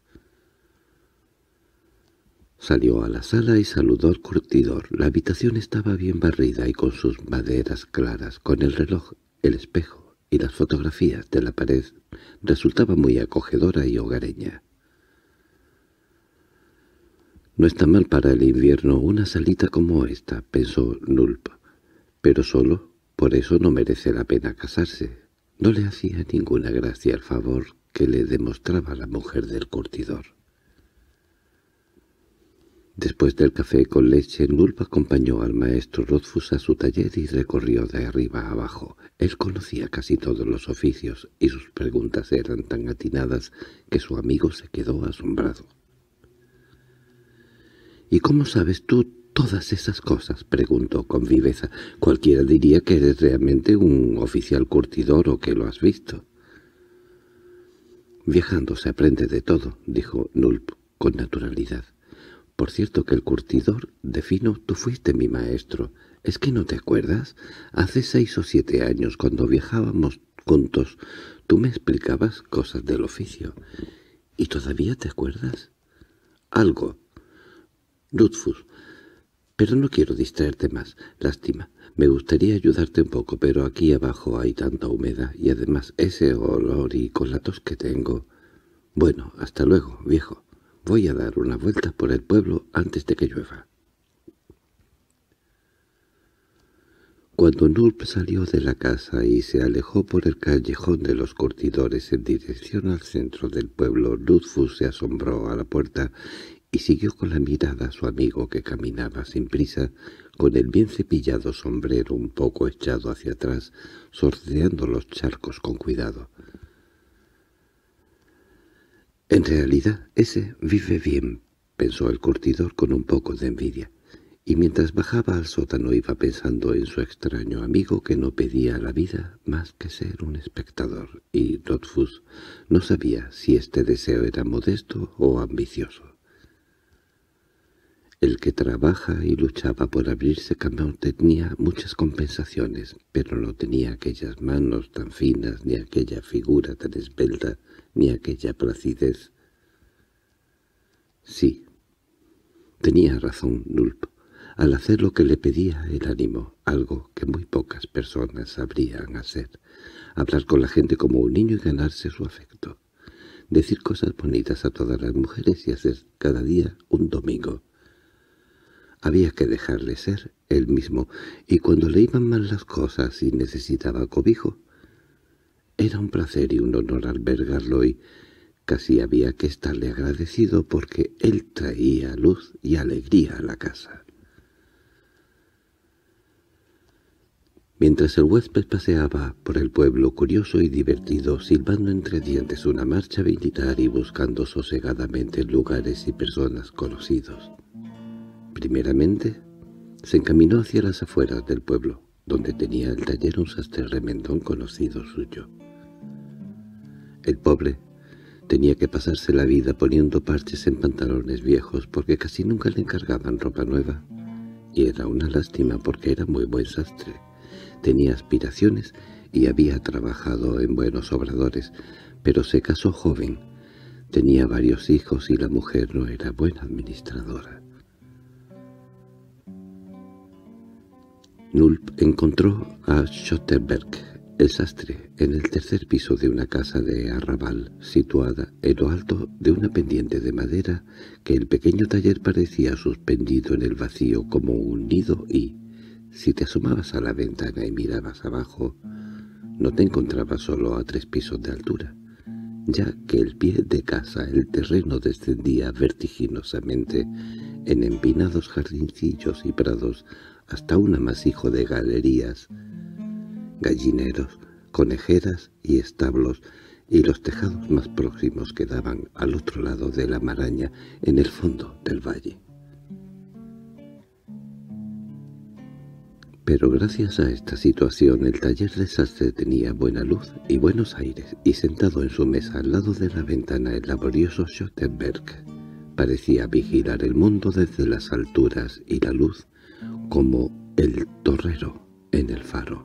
Salió a la sala y saludó al curtidor. La habitación estaba bien barrida y con sus maderas claras, con el reloj, el espejo y las fotografías de la pared, resultaba muy acogedora y hogareña. «No está mal para el invierno una salita como esta», pensó Nulp, «pero solo por eso no merece la pena casarse». No le hacía ninguna gracia el favor que le demostraba la mujer del curtidor. Después del café con leche, Nulp acompañó al maestro Rothfuss a su taller y recorrió de arriba a abajo. Él conocía casi todos los oficios, y sus preguntas eran tan atinadas que su amigo se quedó asombrado. —¿Y cómo sabes tú todas esas cosas? —preguntó con viveza. —Cualquiera diría que eres realmente un oficial curtidor o que lo has visto. —Viajando se aprende de todo —dijo Nulp con naturalidad. —Por cierto que el curtidor de fino tú fuiste mi maestro. ¿Es que no te acuerdas? Hace 6 o 7 años, cuando viajábamos juntos, tú me explicabas cosas del oficio. ¿Y todavía te acuerdas? —Algo. —Rothfuss, pero no quiero distraerte más. Lástima. Me gustaría ayudarte un poco, pero aquí abajo hay tanta humedad y además ese olor y con la tos que tengo. Bueno, hasta luego, viejo. Voy a dar una vuelta por el pueblo antes de que llueva. Cuando Nulp salió de la casa y se alejó por el callejón de los curtidores en dirección al centro del pueblo, Rothfuss se asombró a la puerta y siguió con la mirada a su amigo que caminaba sin prisa, con el bien cepillado sombrero un poco echado hacia atrás, sorteando los charcos con cuidado. «En realidad, ese vive bien», pensó el curtidor con un poco de envidia, y mientras bajaba al sótano iba pensando en su extraño amigo que no pedía a la vida más que ser un espectador, y Rothfuss no sabía si este deseo era modesto o ambicioso. El que trabaja y luchaba por abrirse camino tenía muchas compensaciones, pero no tenía aquellas manos tan finas, ni aquella figura tan esbelta, ni aquella placidez. Sí, tenía razón Nulp, al hacer lo que le pedía el ánimo, algo que muy pocas personas sabrían hacer, hablar con la gente como un niño y ganarse su afecto, decir cosas bonitas a todas las mujeres y hacer cada día un domingo. Había que dejarle ser él mismo, y cuando le iban mal las cosas y necesitaba cobijo, era un placer y un honor albergarlo y casi había que estarle agradecido porque él traía luz y alegría a la casa. Mientras el huésped paseaba por el pueblo curioso y divertido, silbando entre dientes una marcha militar y buscando sosegadamente lugares y personas conocidos. Primeramente, se encaminó hacia las afueras del pueblo, donde tenía el taller un sastre remendón conocido suyo. El pobre tenía que pasarse la vida poniendo parches en pantalones viejos porque casi nunca le encargaban ropa nueva, y era una lástima porque era muy buen sastre. Tenía aspiraciones y había trabajado en buenos obradores, pero se casó joven, tenía varios hijos y la mujer no era buena administradora. Nulp encontró a Schottenberg, el sastre, en el tercer piso de una casa de arrabal, situada en lo alto de una pendiente de madera que el pequeño taller parecía suspendido en el vacío como un nido y, si te asomabas a la ventana y mirabas abajo, no te encontrabas solo a 3 pisos de altura, ya que el pie de casa el terreno descendía vertiginosamente en empinados jardincillos y prados hasta un amasijo de galerías, gallineros, conejeras y establos, y los tejados más próximos quedaban al otro lado de la maraña, en el fondo del valle. Pero gracias a esta situación el taller de sastre tenía buena luz y buenos aires, y sentado en su mesa al lado de la ventana el laborioso Schottenberg parecía vigilar el mundo desde las alturas y la luz, como el torrero en el faro.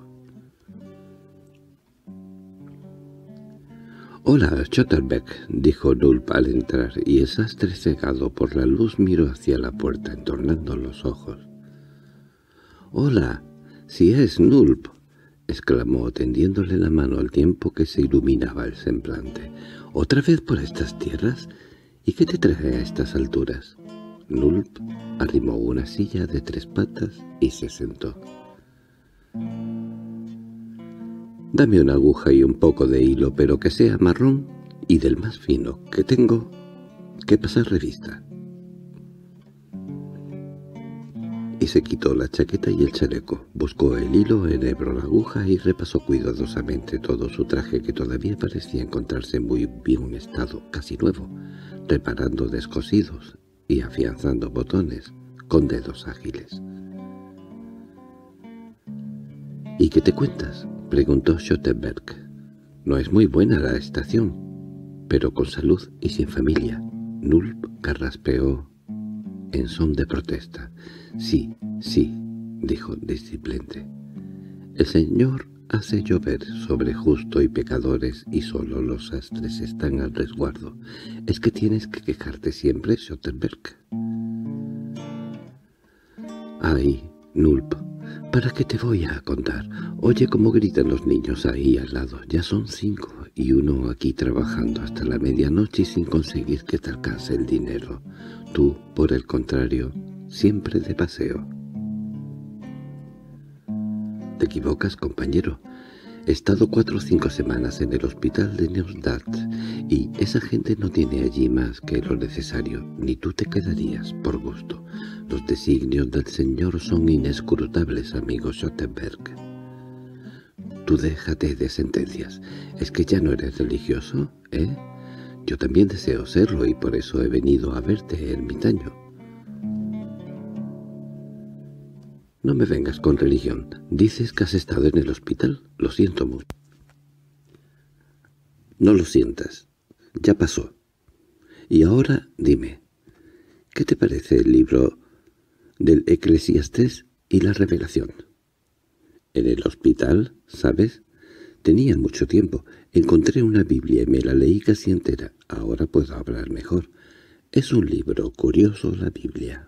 «Hola, Schottenberg», dijo Nulp al entrar, y el sastre, cegado por la luz, miró hacia la puerta, entornando los ojos. «Hola, si es Nulp», exclamó, tendiéndole la mano al tiempo que se iluminaba el semblante. «¿Otra vez por estas tierras? ¿Y qué te trae a estas alturas?» Nulp arrimó una silla de 3 patas y se sentó. «Dame una aguja y un poco de hilo, pero que sea marrón y del más fino, que tengo que pasar revista». Y se quitó la chaqueta y el chaleco, buscó el hilo, enhebró la aguja y repasó cuidadosamente todo su traje, que todavía parecía encontrarse en muy bien estado, casi nuevo, reparando descosidos y afianzando botones con dedos ágiles. «¿Y qué te cuentas?», preguntó Schottenberg. «No es muy buena la estación, pero con salud y sin familia». Nulp carraspeó en son de protesta. «Sí, sí», dijo displicente. «El Señor hace llover sobre justo y pecadores, y solo los sastres están al resguardo. ¿Es que tienes que quejarte siempre, Schottenberg?» «Ay, Nulp, ¿para qué te voy a contar? Oye cómo gritan los niños ahí al lado. Ya son 5, y uno aquí trabajando hasta la medianoche y sin conseguir que te alcance el dinero. Tú, por el contrario, siempre de paseo». «Te equivocas, compañero. He estado 4 o 5 semanas en el hospital de Neustadt, y esa gente no tiene allí más que lo necesario, ni tú te quedarías por gusto. Los designios del Señor son inescrutables, amigo Schottenberg». «Tú déjate de sentencias. ¿Es que ya no eres religioso, eh? Yo también deseo serlo, y por eso he venido a verte, ermitaño». «No me vengas con religión. Dices que has estado en el hospital. Lo siento mucho». «No lo sientas. Ya pasó. Y ahora dime, ¿qué te parece el libro del Eclesiastés y la Revelación?» «En el hospital, ¿sabes? Tenía mucho tiempo. Encontré una Biblia y me la leí casi entera. Ahora puedo hablar mejor. Es un libro curioso, la Biblia».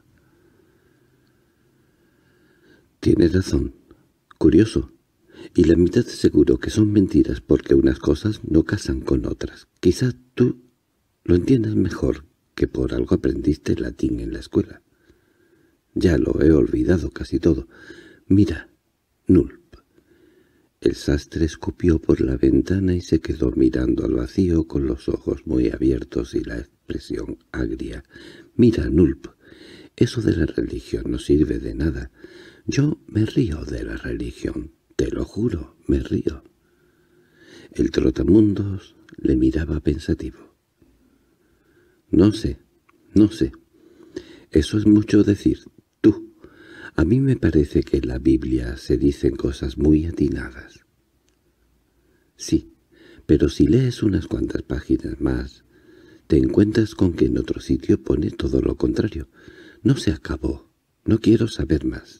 «Tienes razón. Curioso. Y la mitad seguro que son mentiras, porque unas cosas no casan con otras. Quizás tú lo entiendas mejor, que por algo aprendiste latín en la escuela». «Ya lo he olvidado casi todo. Mira, Nulp». El sastre escupió por la ventana y se quedó mirando al vacío con los ojos muy abiertos y la expresión agria. «Mira, Nulp, eso de la religión no sirve de nada. Yo me río de la religión, te lo juro, me río». El trotamundos le miraba pensativo. «No sé, no sé. Eso es mucho decir. Tú. A mí me parece que en la Biblia se dicen cosas muy atinadas». «Sí, pero si lees unas cuantas páginas más, te encuentras con que en otro sitio pone todo lo contrario. No se acabó. No quiero saber más».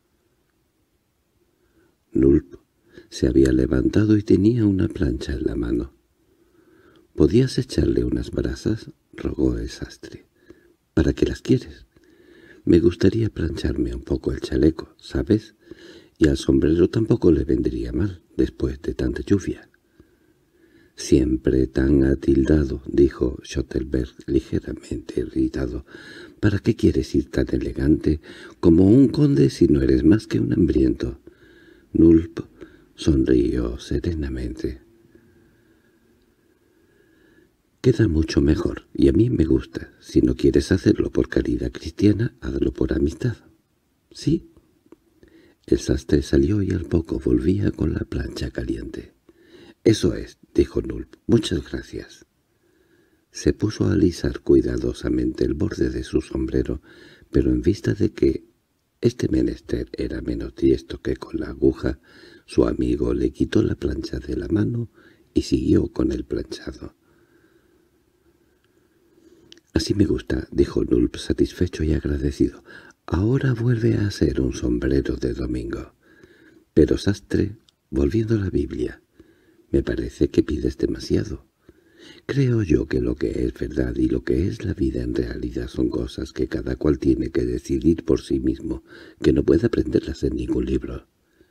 Nulp se había levantado y tenía una plancha en la mano. «¿Podías echarle unas brasas?», rogó el sastre. «¿Para qué las quieres? Me gustaría plancharme un poco el chaleco, ¿sabes? Y al sombrero tampoco le vendría mal, después de tanta lluvia». «Siempre tan atildado», dijo Schottenberg ligeramente irritado. «¿Para qué quieres ir tan elegante como un conde si no eres más que un hambriento?» Nulp sonrió serenamente. «Queda mucho mejor, y a mí me gusta. Si no quieres hacerlo por caridad cristiana, hazlo por amistad. ¿Sí?» El sastre salió y al poco volvía con la plancha caliente. «Eso es», dijo Nulp. «Muchas gracias». Se puso a alisar cuidadosamente el borde de su sombrero, pero en vista de que este menester era menos diesto que con la aguja, su amigo le quitó la plancha de la mano y siguió con el planchado. «Así me gusta», dijo Nulp satisfecho y agradecido. «Ahora vuelve a ser un sombrero de domingo. Pero, sastre, volviendo a la Biblia, me parece que pides demasiado. Creo yo que lo que es verdad y lo que es la vida en realidad son cosas que cada cual tiene que decidir por sí mismo, que no puede aprenderlas en ningún libro.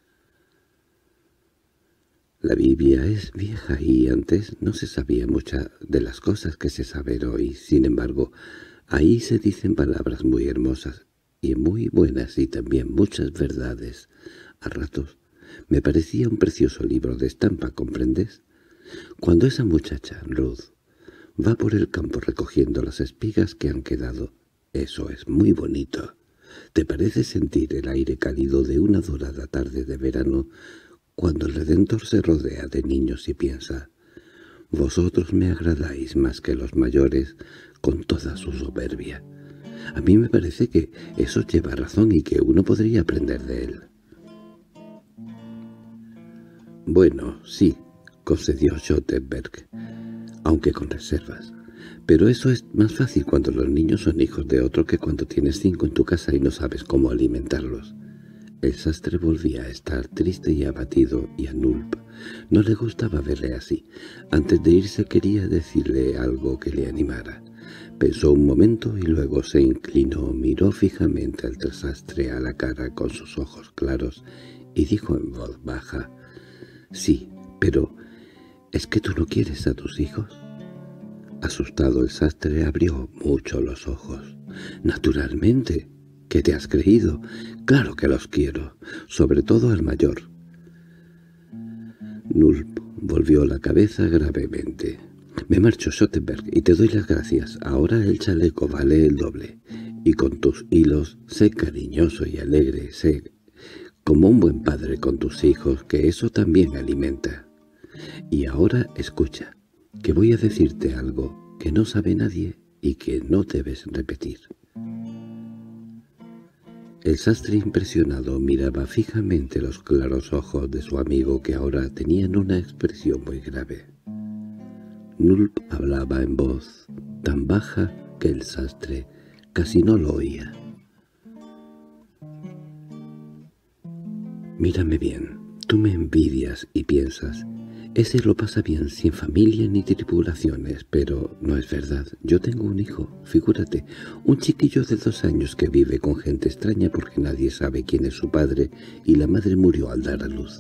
La Biblia es vieja y antes no se sabía muchas de las cosas que se saben hoy. Sin embargo, ahí se dicen palabras muy hermosas y muy buenas y también muchas verdades. A ratos me parecía un precioso libro de estampa, ¿comprendes? Cuando esa muchacha, Ruth, va por el campo recogiendo las espigas que han quedado, eso es muy bonito. ¿Te parece sentir el aire cálido de una dorada tarde de verano cuando el Redentor se rodea de niños y piensa: «Vosotros me agradáis más que los mayores», con toda su soberbia? A mí me parece que eso lleva razón y que uno podría aprender de él. «Bueno, sí», concedió Schottenberg, aunque con reservas. «Pero eso es más fácil cuando los niños son hijos de otro que cuando tienes 5 en tu casa y no sabes cómo alimentarlos». El sastre volvía a estar triste y abatido, y a Nulp no le gustaba verle así. Antes de irse quería decirle algo que le animara. Pensó un momento y luego se inclinó, miró fijamente al sastre a la cara con sus ojos claros y dijo en voz baja: «Sí, pero ¿es que tú no quieres a tus hijos?». Asustado, el sastre abrió mucho los ojos. «Naturalmente. ¿Qué te has creído? Claro que los quiero, sobre todo al mayor». Nulp volvió la cabeza gravemente. «Me marcho, Schottenberg, y te doy las gracias. Ahora el chaleco vale el doble. Y con tus hilos, sé cariñoso y alegre, sé como un buen padre con tus hijos, que eso también alimenta. Y ahora escucha, que voy a decirte algo que no sabe nadie y que no debes repetir». El sastre impresionado miraba fijamente los claros ojos de su amigo, que ahora tenían una expresión muy grave. Nulp hablaba en voz tan baja que el sastre casi no lo oía. «Mírame bien, tú me envidias y piensas, ese lo pasa bien sin familia ni tribulaciones, pero no es verdad. Yo tengo un hijo, figúrate, un chiquillo de 2 años que vive con gente extraña porque nadie sabe quién es su padre y la madre murió al dar a luz.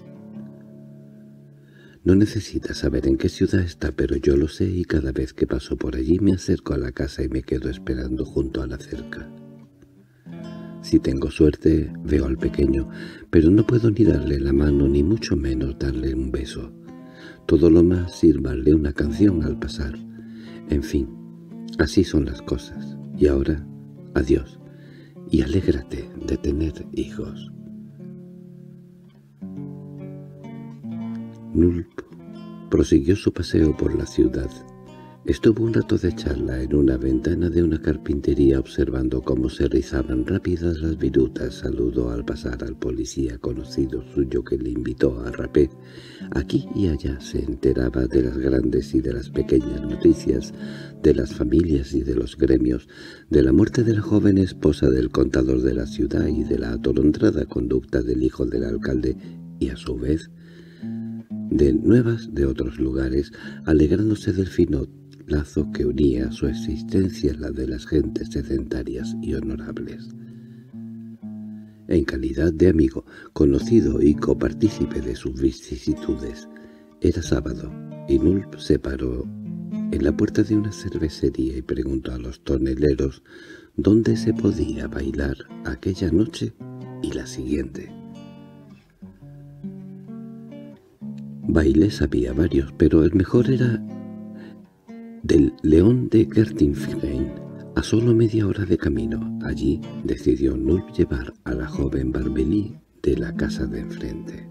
No necesitas saber en qué ciudad está, pero yo lo sé y cada vez que paso por allí me acerco a la casa y me quedo esperando junto a la cerca. Si tengo suerte, veo al pequeño, pero no puedo ni darle la mano ni mucho menos darle un beso. Todo lo más sirvarle una canción al pasar. En fin, así son las cosas. Y ahora, adiós, y alégrate de tener hijos». Nulp prosiguió su paseo por la ciudad. Estuvo un rato de charla en una ventana de una carpintería observando cómo se rizaban rápidas las virutas. Saludó al pasar al policía conocido suyo que le invitó a rapé. Aquí y allá se enteraba de las grandes y de las pequeñas noticias, de las familias y de los gremios, de la muerte de la joven esposa del contador de la ciudad y de la atolondrada conducta del hijo del alcalde, y a su vez de nuevas de otros lugares, alegrándose del fino lazo que unía su existencia a la de las gentes sedentarias y honorables. En calidad de amigo, conocido y copartícipe de sus vicisitudes, era sábado, y Nulp se paró en la puerta de una cervecería y preguntó a los toneleros dónde se podía bailar aquella noche y la siguiente. Bailes había varios, pero el mejor era del León de Gertingfrein, a solo media hora de camino. Allí decidió Nulp llevar a la joven Barbelí de la casa de enfrente.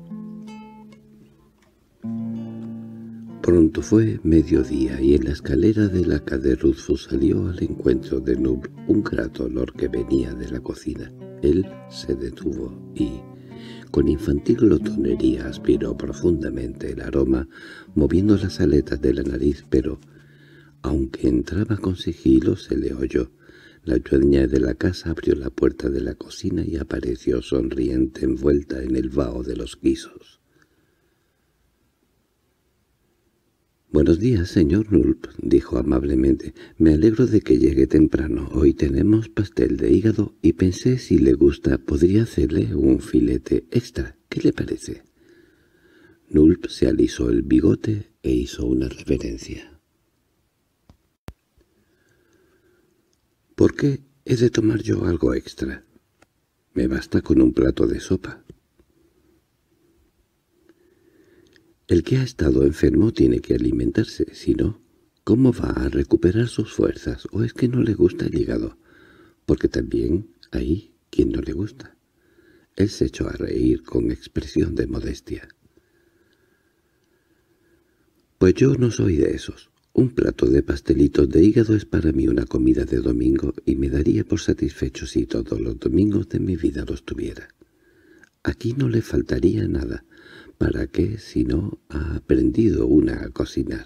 Pronto fue mediodía y en la escalera de la Calle Rudfus salió al encuentro de Nulp un grato olor que venía de la cocina. Él se detuvo y, con infantil glotonería, aspiró profundamente el aroma, moviendo las aletas de la nariz, pero, aunque entraba con sigilo, se le oyó. La dueña de la casa abrió la puerta de la cocina y apareció sonriente envuelta en el vaho de los guisos. «Buenos días, señor Nulp», dijo amablemente. «Me alegro de que llegue temprano. Hoy tenemos pastel de hígado y pensé, si le gusta, podría hacerle un filete extra. ¿Qué le parece?» Nulp se alisó el bigote e hizo una reverencia. «¿Por qué he de tomar yo algo extra? Me basta con un plato de sopa». El que ha estado enfermo tiene que alimentarse, si no, ¿cómo va a recuperar sus fuerzas? ¿O es que no le gusta el hígado? Porque también hay quien no le gusta. Él se echó a reír con expresión de modestia. «Pues yo no soy de esos. Un plato de pastelitos de hígado es para mí una comida de domingo y me daría por satisfecho si todos los domingos de mi vida los tuviera. Aquí no le faltaría nada. ¿Para qué si no ha aprendido una a cocinar?»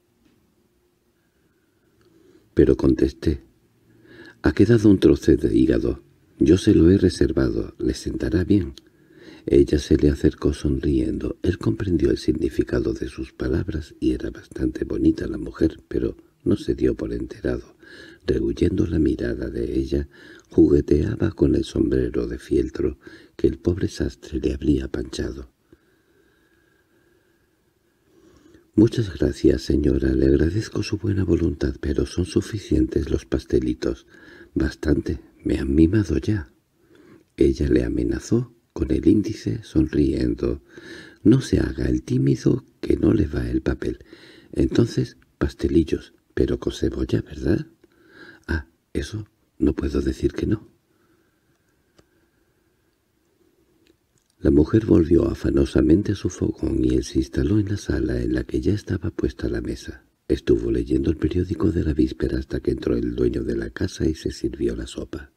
Pero contesté: «Ha quedado un trozo de hígado. Yo se lo he reservado. ¿Le sentará bien?» Ella se le acercó sonriendo. Él comprendió el significado de sus palabras y era bastante bonita la mujer, pero no se dio por enterado. Rehuyendo la mirada de ella, jugueteaba con el sombrero de fieltro que el pobre sastre le habría panchado. «Muchas gracias, señora. Le agradezco su buena voluntad, pero son suficientes los pastelitos. Bastante. Me han mimado ya». Ella le amenazó con el índice, sonriendo. «No se haga el tímido, que no le va el papel. Entonces, pastelillos, pero con cebolla, ¿verdad? Ah, eso no puedo decir que no». La mujer volvió afanosamente a su fogón y él se instaló en la sala en la que ya estaba puesta la mesa. Estuvo leyendo el periódico de la víspera hasta que entró el dueño de la casa y se sirvió la sopa.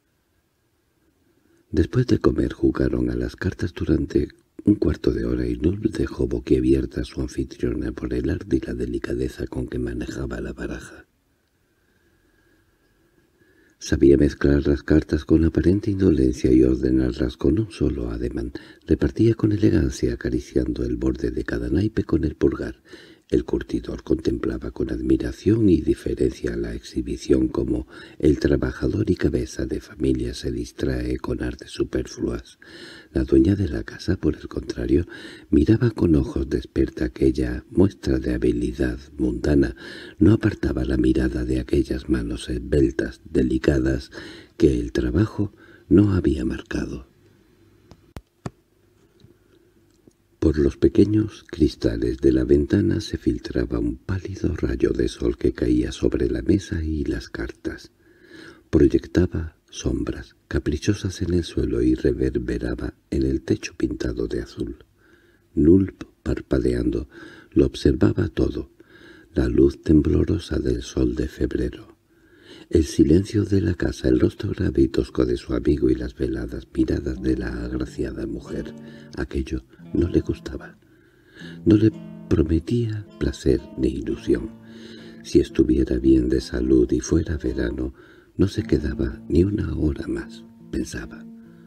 Después de comer jugaron a las cartas durante un cuarto de hora y Nulp dejó boquiabierta a su anfitriona por el arte y la delicadeza con que manejaba la baraja. Sabía mezclar las cartas con aparente indolencia y ordenarlas con un solo ademán. Repartía con elegancia, acariciando el borde de cada naipe con el pulgar. El curtidor contemplaba con admiración y diferencia la exhibición, como el trabajador y cabeza de familia se distrae con artes superfluas. La dueña de la casa, por el contrario, miraba con ojos de experta aquella muestra de habilidad mundana, no apartaba la mirada de aquellas manos esbeltas, delicadas, que el trabajo no había marcado. Por los pequeños cristales de la ventana se filtraba un pálido rayo de sol que caía sobre la mesa y las cartas. Proyectaba sombras caprichosas en el suelo y reverberaba en el techo pintado de azul. Nulp, parpadeando, lo observaba todo, la luz temblorosa del sol de febrero, el silencio de la casa, el rostro grave y tosco de su amigo y las veladas miradas de la agraciada mujer. Aquello no le gustaba. No le prometía placer ni ilusión. Si estuviera bien de salud y fuera verano, no se quedaba ni una hora más, pensaba.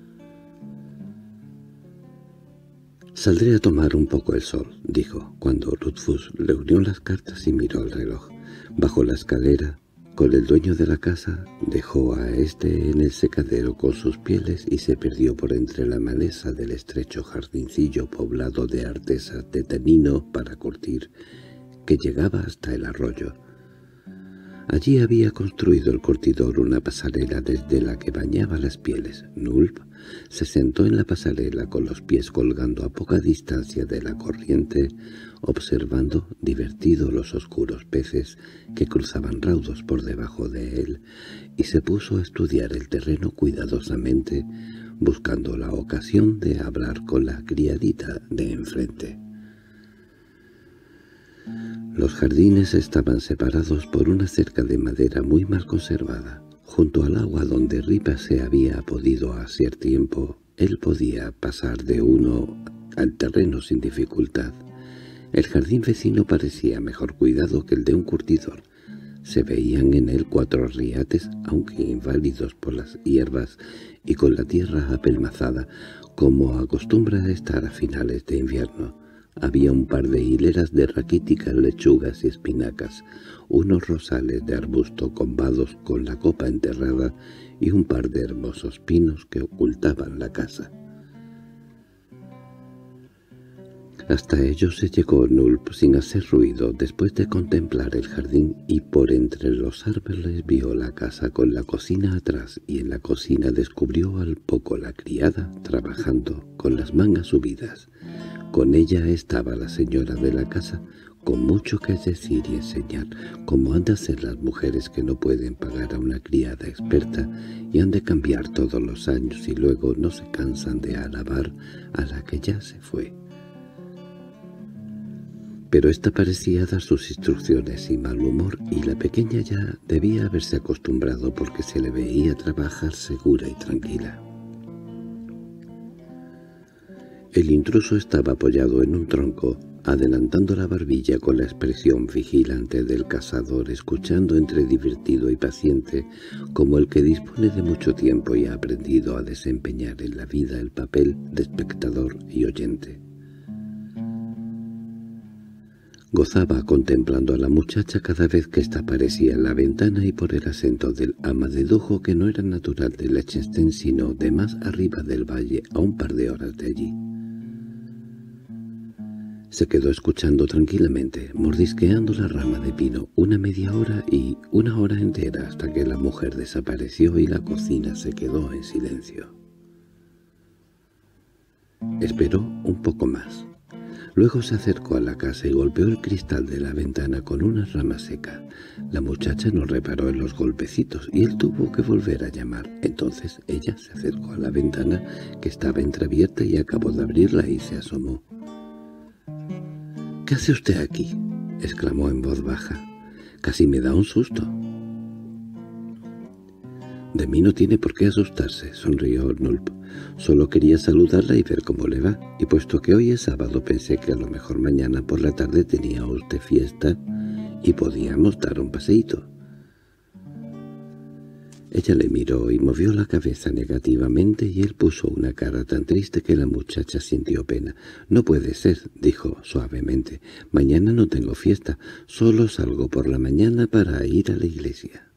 «Saldré a tomar un poco el sol», dijo, cuando Rufus le unió las cartas y miró el reloj. Bajó la escalera con el dueño de la casa, dejó a éste en el secadero con sus pieles y se perdió por entre la maleza del estrecho jardincillo poblado de artesas de tanino para curtir, que llegaba hasta el arroyo. Allí había construido el curtidor una pasarela desde la que bañaba las pieles. Nulp se sentó en la pasarela con los pies colgando a poca distancia de la corriente, observando divertido los oscuros peces que cruzaban raudos por debajo de él, y se puso a estudiar el terreno cuidadosamente, buscando la ocasión de hablar con la criadita de enfrente. Los jardines estaban separados por una cerca de madera muy mal conservada. Junto al agua donde Ripa se había podido hacer tiempo, él podía pasar de uno al terreno sin dificultad. El jardín vecino parecía mejor cuidado que el de un curtidor. Se veían en él 4 riates, aunque inválidos por las hierbas y con la tierra apelmazada, como acostumbra a estar a finales de invierno. Había un par de hileras de raquíticas lechugas y espinacas, unos rosales de arbusto combados con la copa enterrada y un par de hermosos pinos que ocultaban la casa. Hasta ellos se llegó Nulp sin hacer ruido después de contemplar el jardín, y por entre los árboles vio la casa con la cocina atrás, y en la cocina descubrió al poco la criada trabajando con las mangas subidas. Con ella estaba la señora de la casa, con mucho que decir y enseñar, como han de hacer las mujeres que no pueden pagar a una criada experta y han de cambiar todos los años y luego no se cansan de alabar a la que ya se fue. Pero ésta parecía dar sus instrucciones sin mal humor, y la pequeña ya debía haberse acostumbrado porque se le veía trabajar segura y tranquila. El intruso estaba apoyado en un tronco, adelantando la barbilla con la expresión vigilante del cazador, escuchando entre divertido y paciente, como el que dispone de mucho tiempo y ha aprendido a desempeñar en la vida el papel de espectador y oyente. Gozaba contemplando a la muchacha cada vez que ésta aparecía en la ventana y por el acento del amadedujo que no era natural de Liechtenstein sino de más arriba del valle, a un par de horas de allí. Se quedó escuchando tranquilamente, mordisqueando la rama de pino, una media hora y una hora entera hasta que la mujer desapareció y la cocina se quedó en silencio. Esperó un poco más. Luego se acercó a la casa y golpeó el cristal de la ventana con una rama seca. La muchacha no reparó en los golpecitos y él tuvo que volver a llamar. Entonces ella se acercó a la ventana, que estaba entreabierta, y acabó de abrirla y se asomó. —¿Qué hace usted aquí? —exclamó en voz baja. —Casi me da un susto. —De mí no tiene por qué asustarse —sonrió Nulp—. Solo quería saludarla y ver cómo le va, y puesto que hoy es sábado pensé que a lo mejor mañana por la tarde tenía usted fiesta y podíamos dar un paseíto. Ella le miró y movió la cabeza negativamente, y él puso una cara tan triste que la muchacha sintió pena. —No puede ser —dijo suavemente—. Mañana no tengo fiesta, solo salgo por la mañana para ir a la iglesia.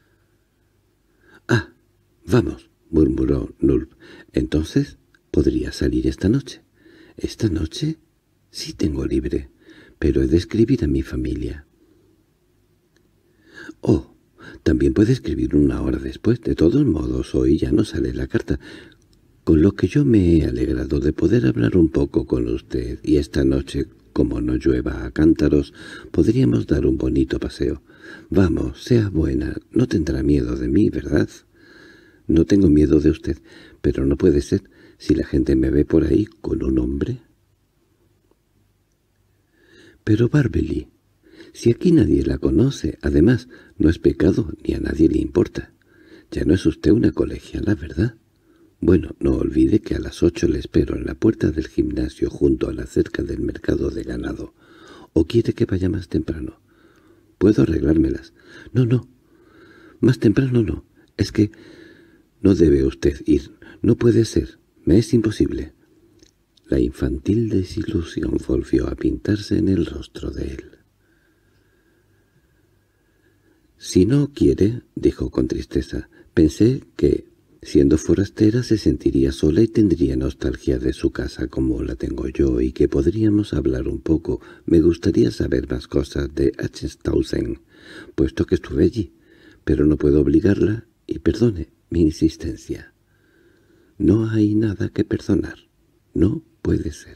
—Ah, vamos —murmuró Nulp—. Entonces, ¿podría salir esta noche? —¿Esta noche? Sí, tengo libre, pero he de escribir a mi familia. —Oh, también puede escribir una hora después. De todos modos, hoy ya no sale la carta, con lo que yo me he alegrado de poder hablar un poco con usted, y esta noche, como no llueva a cántaros, podríamos dar un bonito paseo. Vamos, sea buena, no tendrá miedo de mí, ¿verdad? —No tengo miedo de usted, pero no puede ser si la gente me ve por ahí con un hombre. —Pero Barbely, si aquí nadie la conoce, además no es pecado ni a nadie le importa. Ya no es usted una colegiala, ¿verdad? Bueno, no olvide que a las 8 le espero en la puerta del gimnasio junto a la cerca del mercado de ganado. ¿O quiere que vaya más temprano? Puedo arreglármelas. No, más temprano no. Es que no debe usted ir. No puede ser. Me es imposible. La infantil desilusión volvió a pintarse en el rostro de él. —Si no quiere —dijo con tristeza—, pensé que, siendo forastera, se sentiría sola y tendría nostalgia de su casa como la tengo yo, y que podríamos hablar un poco. Me gustaría saber más cosas de Liechtenstein, puesto que estuve allí, pero no puedo obligarla, y perdone mi insistencia. No hay nada que perdonar. No puede ser.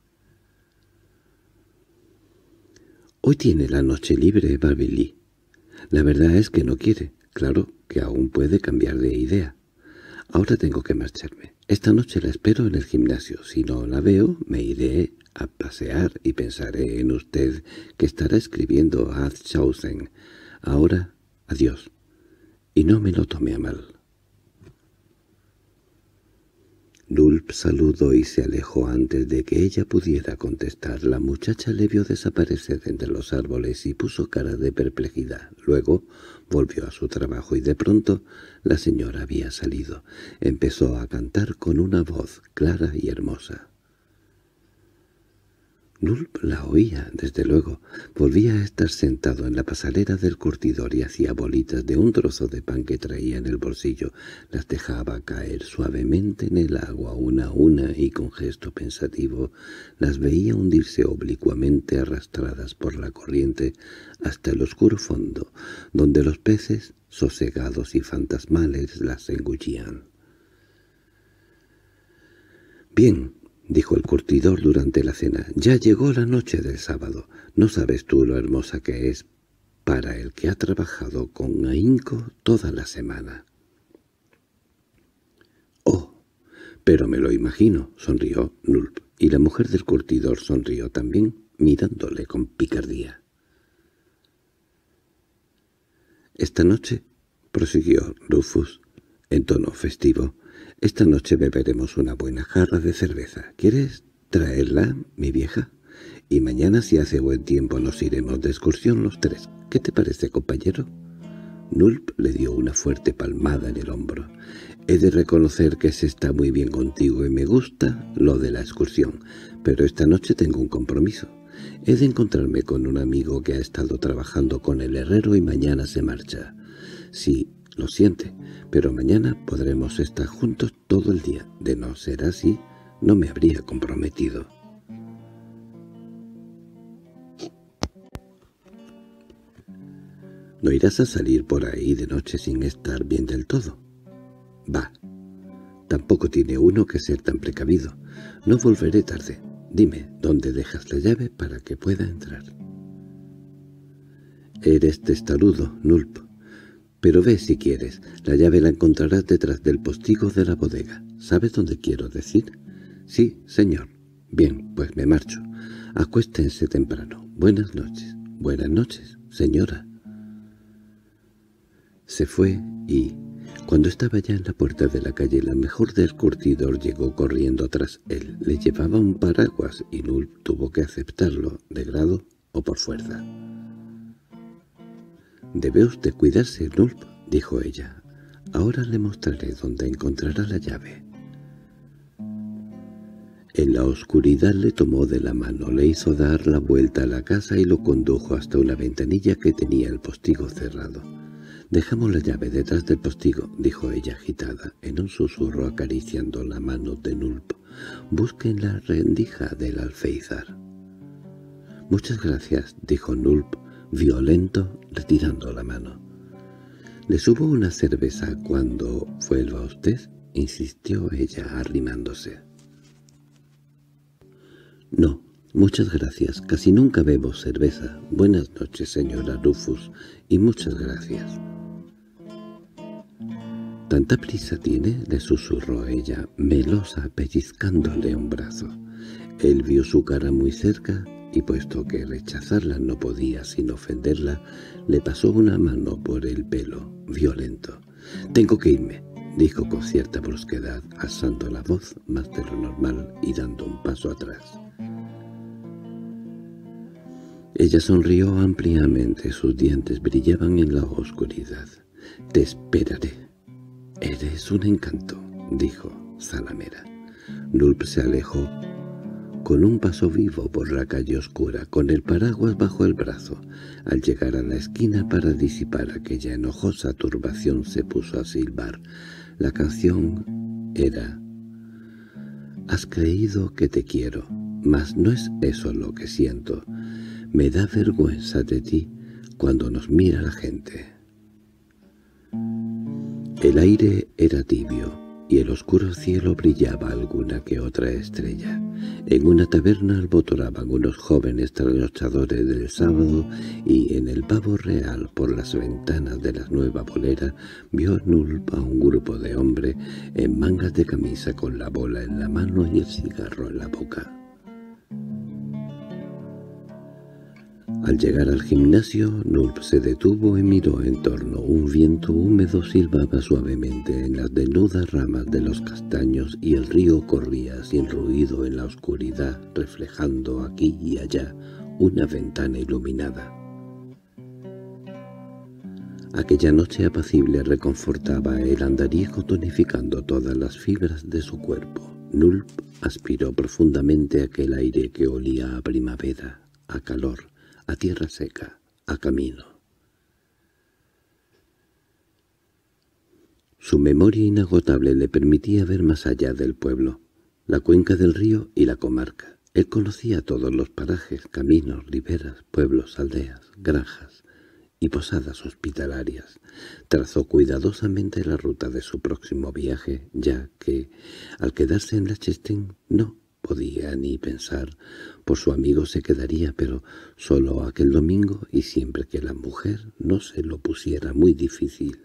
Hoy tiene la noche libre, Barbely. La verdad es que no quiere. Claro que aún puede cambiar de idea. Ahora tengo que marcharme. Esta noche la espero en el gimnasio. Si no la veo, me iré a pasear y pensaré en usted, que estará escribiendo a Schaffhausen. Ahora, adiós. y no me lo tomé a mal. Nulp saludó y se alejó antes de que ella pudiera contestar. La muchacha le vio desaparecer entre los árboles y puso cara de perplejidad. Luego volvió a su trabajo y de pronto la señora había salido. Empezó a cantar con una voz clara y hermosa. Nulp la oía, desde luego. Volvía a estar sentado en la pasarela del curtidor y hacía bolitas de un trozo de pan que traía en el bolsillo. Las dejaba caer suavemente en el agua una a una y con gesto pensativo las veía hundirse oblicuamente arrastradas por la corriente hasta el oscuro fondo, donde los peces, sosegados y fantasmales, las engullían. «Bien», dijo el curtidor durante la cena, «ya llegó la noche del sábado. No sabes tú lo hermosa que es para el que ha trabajado con ahínco toda la semana». «Oh, pero me lo imagino», sonrió Nulp, y la mujer del curtidor sonrió también, mirándole con picardía. «Esta noche», prosiguió Rufus, en tono festivo, «esta noche beberemos una buena jarra de cerveza. ¿Quieres traerla, mi vieja? Y mañana, si hace buen tiempo, nos iremos de excursión los tres. ¿Qué te parece, compañero?» Nulp le dio una fuerte palmada en el hombro. «He de reconocer que se está muy bien contigo y me gusta lo de la excursión, pero esta noche tengo un compromiso. He de encontrarme con un amigo que ha estado trabajando con el herrero y mañana se marcha. Sí, lo siente, pero mañana podremos estar juntos todo el día. De no ser así, no me habría comprometido». «¿No irás a salir por ahí de noche sin estar bien del todo?» «Bah, tampoco tiene uno que ser tan precavido. No volveré tarde. Dime, ¿dónde dejas la llave para que pueda entrar?» «Eres testarudo, Nulp. Pero ve si quieres. La llave la encontrarás detrás del postigo de la bodega. ¿Sabes dónde quiero decir?» «Sí, señor». «Bien, pues me marcho. Acuéstense temprano. Buenas noches». «Buenas noches, señora». Se fue y, cuando estaba ya en la puerta de la calle, la mejor del curtidor llegó corriendo tras él. Le llevaba un paraguas y Nulp tuvo que aceptarlo, de grado o por fuerza. «Debe usted cuidarse, Nulp», dijo ella. «Ahora le mostraré dónde encontrará la llave». En la oscuridad le tomó de la mano, le hizo dar la vuelta a la casa y lo condujo hasta una ventanilla que tenía el postigo cerrado. «Dejamos la llave detrás del postigo», dijo ella agitada, en un susurro acariciando la mano de Nulp. «Busque en la rendija del alféizar». «Muchas gracias», dijo Nulp, violento, retirando la mano. «¿Le subo una cerveza cuando vuelva usted?», insistió ella, arrimándose. «No, muchas gracias. Casi nunca bebo cerveza. Buenas noches, señora Rufus, y muchas gracias». «¿Tanta prisa tiene?», le susurró ella, melosa, pellizcándole un brazo. Él vio su cara muy cerca y, puesto que rechazarla no podía sin ofenderla, le pasó una mano por el pelo, violento. «Tengo que irme», dijo con cierta brusquedad, alzando la voz más de lo normal y dando un paso atrás. Ella sonrió ampliamente, sus dientes brillaban en la oscuridad. «Te esperaré. Eres un encanto», dijo Zalamera. Nulp se alejó con un paso vivo por la calle oscura, con el paraguas bajo el brazo. Al llegar a la esquina para disipar aquella enojosa turbación se puso a silbar. La canción era: «Has creído que te quiero, mas no es eso lo que siento. Me da vergüenza de ti cuando nos mira la gente». El aire era tibio y el oscuro cielo brillaba alguna que otra estrella. En una taberna albotoraban unos jóvenes trasnochadores del sábado y en el pavo real, por las ventanas de la nueva bolera, vio Nulp a un grupo de hombres en mangas de camisa con la bola en la mano y el cigarro en la boca. Al llegar al gimnasio, Nulp se detuvo y miró en torno. Un viento húmedo silbaba suavemente en las desnudas ramas de los castaños y el río corría sin ruido en la oscuridad, reflejando aquí y allá una ventana iluminada. Aquella noche apacible reconfortaba el andariego tonificando todas las fibras de su cuerpo. Nulp aspiró profundamente aquel aire que olía a primavera, a calor, a tierra seca, a camino. Su memoria inagotable le permitía ver más allá del pueblo, la cuenca del río y la comarca. Él conocía todos los parajes, caminos, riberas, pueblos, aldeas, granjas y posadas hospitalarias. Trazó cuidadosamente la ruta de su próximo viaje, ya que, al quedarse en Liechtenstein, no podía ni pensar. Por su amigo se quedaría, pero solo aquel domingo y siempre que la mujer no se lo pusiera muy difícil.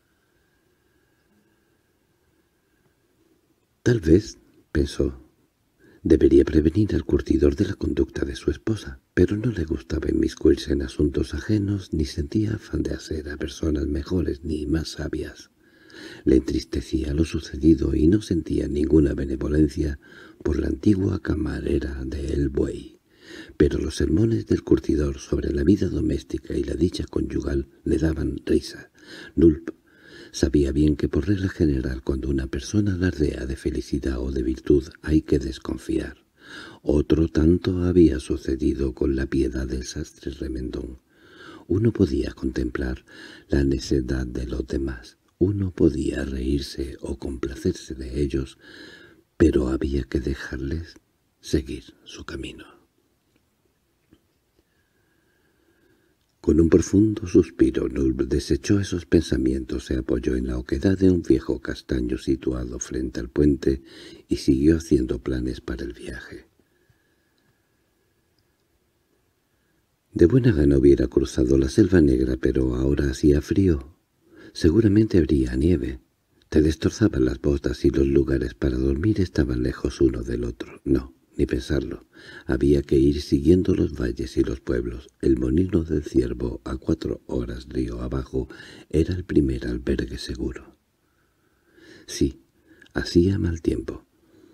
Tal vez, pensó, debería prevenir al curtidor de la conducta de su esposa, pero no le gustaba inmiscuirse en asuntos ajenos ni sentía afán de hacer a personas mejores ni más sabias. Le entristecía lo sucedido y no sentía ninguna benevolencia por la antigua camarera de El Buey, pero los sermones del curtidor sobre la vida doméstica y la dicha conyugal le daban risa. Nulp sabía bien que por regla general cuando una persona alardea de felicidad o de virtud hay que desconfiar. Otro tanto había sucedido con la piedad del sastre remendón. Uno podía contemplar la necedad de los demás, uno podía reírse o complacerse de ellos, pero había que dejarles seguir su camino. Con un profundo suspiro, Nulp desechó esos pensamientos, se apoyó en la oquedad de un viejo castaño situado frente al puente y siguió haciendo planes para el viaje. De buena gana hubiera cruzado la selva negra, pero ahora hacía frío. Seguramente habría nieve. Te destrozaban las botas y los lugares para dormir estaban lejos uno del otro. No, ni pensarlo. Había que ir siguiendo los valles y los pueblos. El Molino del Ciervo, a 4 horas río abajo, era el primer albergue seguro. Sí, hacía mal tiempo.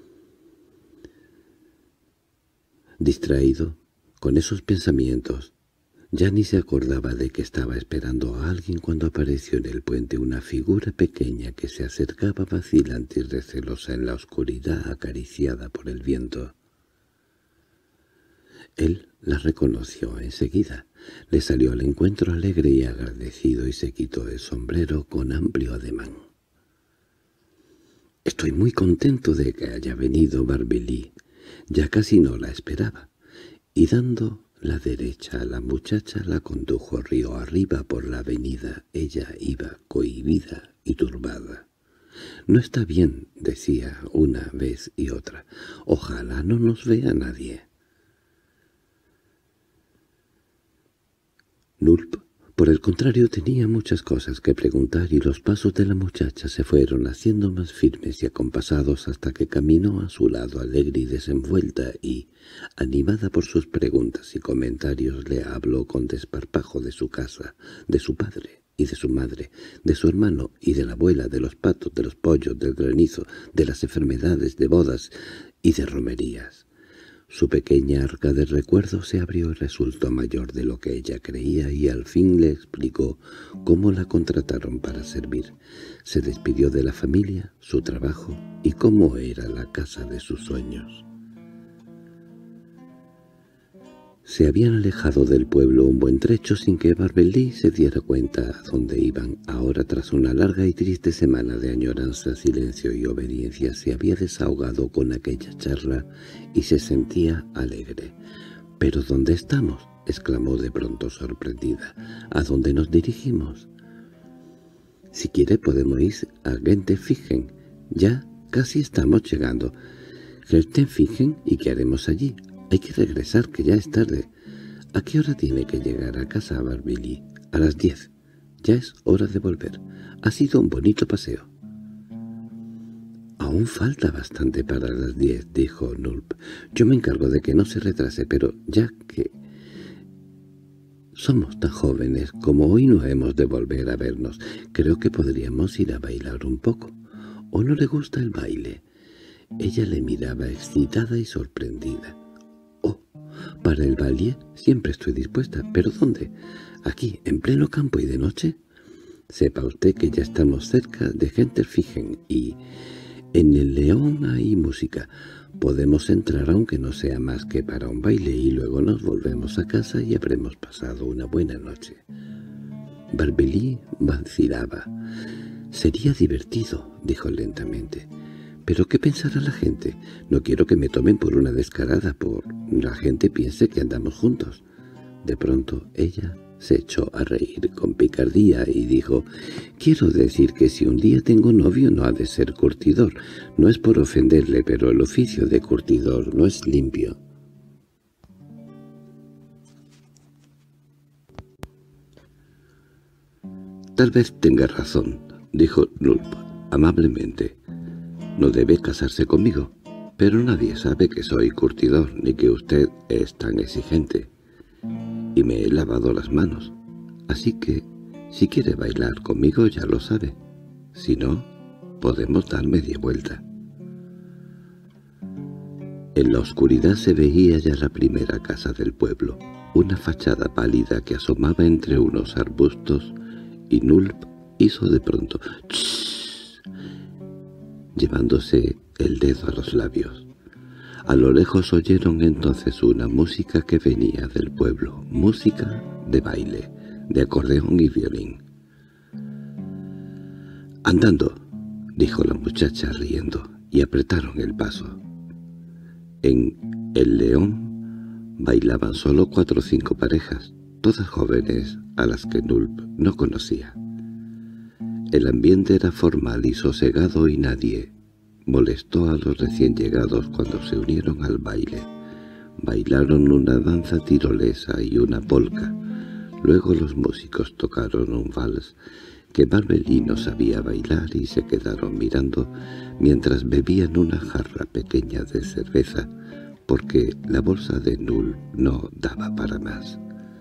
Distraído, con esos pensamientos, ya ni se acordaba de que estaba esperando a alguien cuando apareció en el puente una figura pequeña que se acercaba vacilante y recelosa en la oscuridad acariciada por el viento. Él la reconoció enseguida, le salió al encuentro alegre y agradecido y se quitó el sombrero con amplio ademán. «Estoy muy contento de que haya venido Barbelis, ya casi no la esperaba», y dando la derecha a la muchacha la condujo río arriba por la avenida. Ella iba cohibida y turbada. «No está bien», decía una vez y otra. «Ojalá no nos vea nadie». Nulp, por el contrario, tenía muchas cosas que preguntar y los pasos de la muchacha se fueron haciendo más firmes y acompasados hasta que caminó a su lado alegre y desenvuelta y, animada por sus preguntas y comentarios, le habló con desparpajo de su casa, de su padre y de su madre, de su hermano y de la abuela, de los patos, de los pollos, del granizo, de las enfermedades, de bodas y de romerías. Su pequeña arca de recuerdos se abrió y resultó mayor de lo que ella creía y al fin le explicó cómo la contrataron para servir. Se despidió de la familia, su trabajo y cómo era la casa de sus sueños. Se habían alejado del pueblo un buen trecho sin que Barbelis se diera cuenta a dónde iban. Ahora, tras una larga y triste semana de añoranza, silencio y obediencia, se había desahogado con aquella charla y se sentía alegre. «¿Pero dónde estamos?», exclamó de pronto sorprendida. «¿A dónde nos dirigimos?». «Si quiere podemos ir a Geltenfingen. Ya casi estamos llegando». «¿Geltenfingen? ¿Y qué haremos allí? Hay que regresar, que ya es tarde». «¿A qué hora tiene que llegar a casa Barbelis?» «A las 10. Ya es hora de volver. Ha sido un bonito paseo». «Aún falta bastante para las 10», dijo Nulp. «Yo me encargo de que no se retrase, pero ya que Somos tan jóvenes como hoy no hemos de volver a vernos. Creo que podríamos ir a bailar un poco. ¿O no le gusta el baile? Ella le miraba excitada y sorprendida. «Oh, para el baile siempre estoy dispuesta. ¿Pero dónde? ¿Aquí, en pleno campo y de noche? Sepa usted que ya estamos cerca de Genterfigen y en el León hay música. Podemos entrar aunque no sea más que para un baile y luego nos volvemos a casa y habremos pasado una buena noche». Barbelí vacilaba. «Sería divertido», dijo lentamente. «¿Pero qué pensará la gente? No quiero que me tomen por una descarada, por la gente piense que andamos juntos». De pronto ella se echó a reír con picardía y dijo: «Quiero decir que si un día tengo novio no ha de ser curtidor. No es por ofenderle, pero el oficio de curtidor no es limpio». «Tal vez tenga razón», dijo Nulp amablemente. «No debe casarse conmigo, pero nadie sabe que soy curtidor ni que usted es tan exigente. Y me he lavado las manos. Así que, si quiere bailar conmigo ya lo sabe. Si no, podemos dar media vuelta». En la oscuridad se veía ya la primera casa del pueblo, una fachada pálida que asomaba entre unos arbustos, y Nulp hizo de pronto «¡Shh!», llevándose el dedo a los labios. A lo lejos oyeron entonces una música que venía del pueblo, música de baile, de acordeón y violín. «Andando», dijo la muchacha riendo, y apretaron el paso. En el León bailaban solo 4 o 5 parejas, todas jóvenes a las que Nulp no conocía. El ambiente era formal y sosegado y nadie molestó a los recién llegados cuando se unieron al baile. Bailaron una danza tirolesa y una polca. Luego los músicos tocaron un vals que Barbelí no sabía bailar y se quedaron mirando mientras bebían una jarra pequeña de cerveza, porque la bolsa de Nulp no daba para más.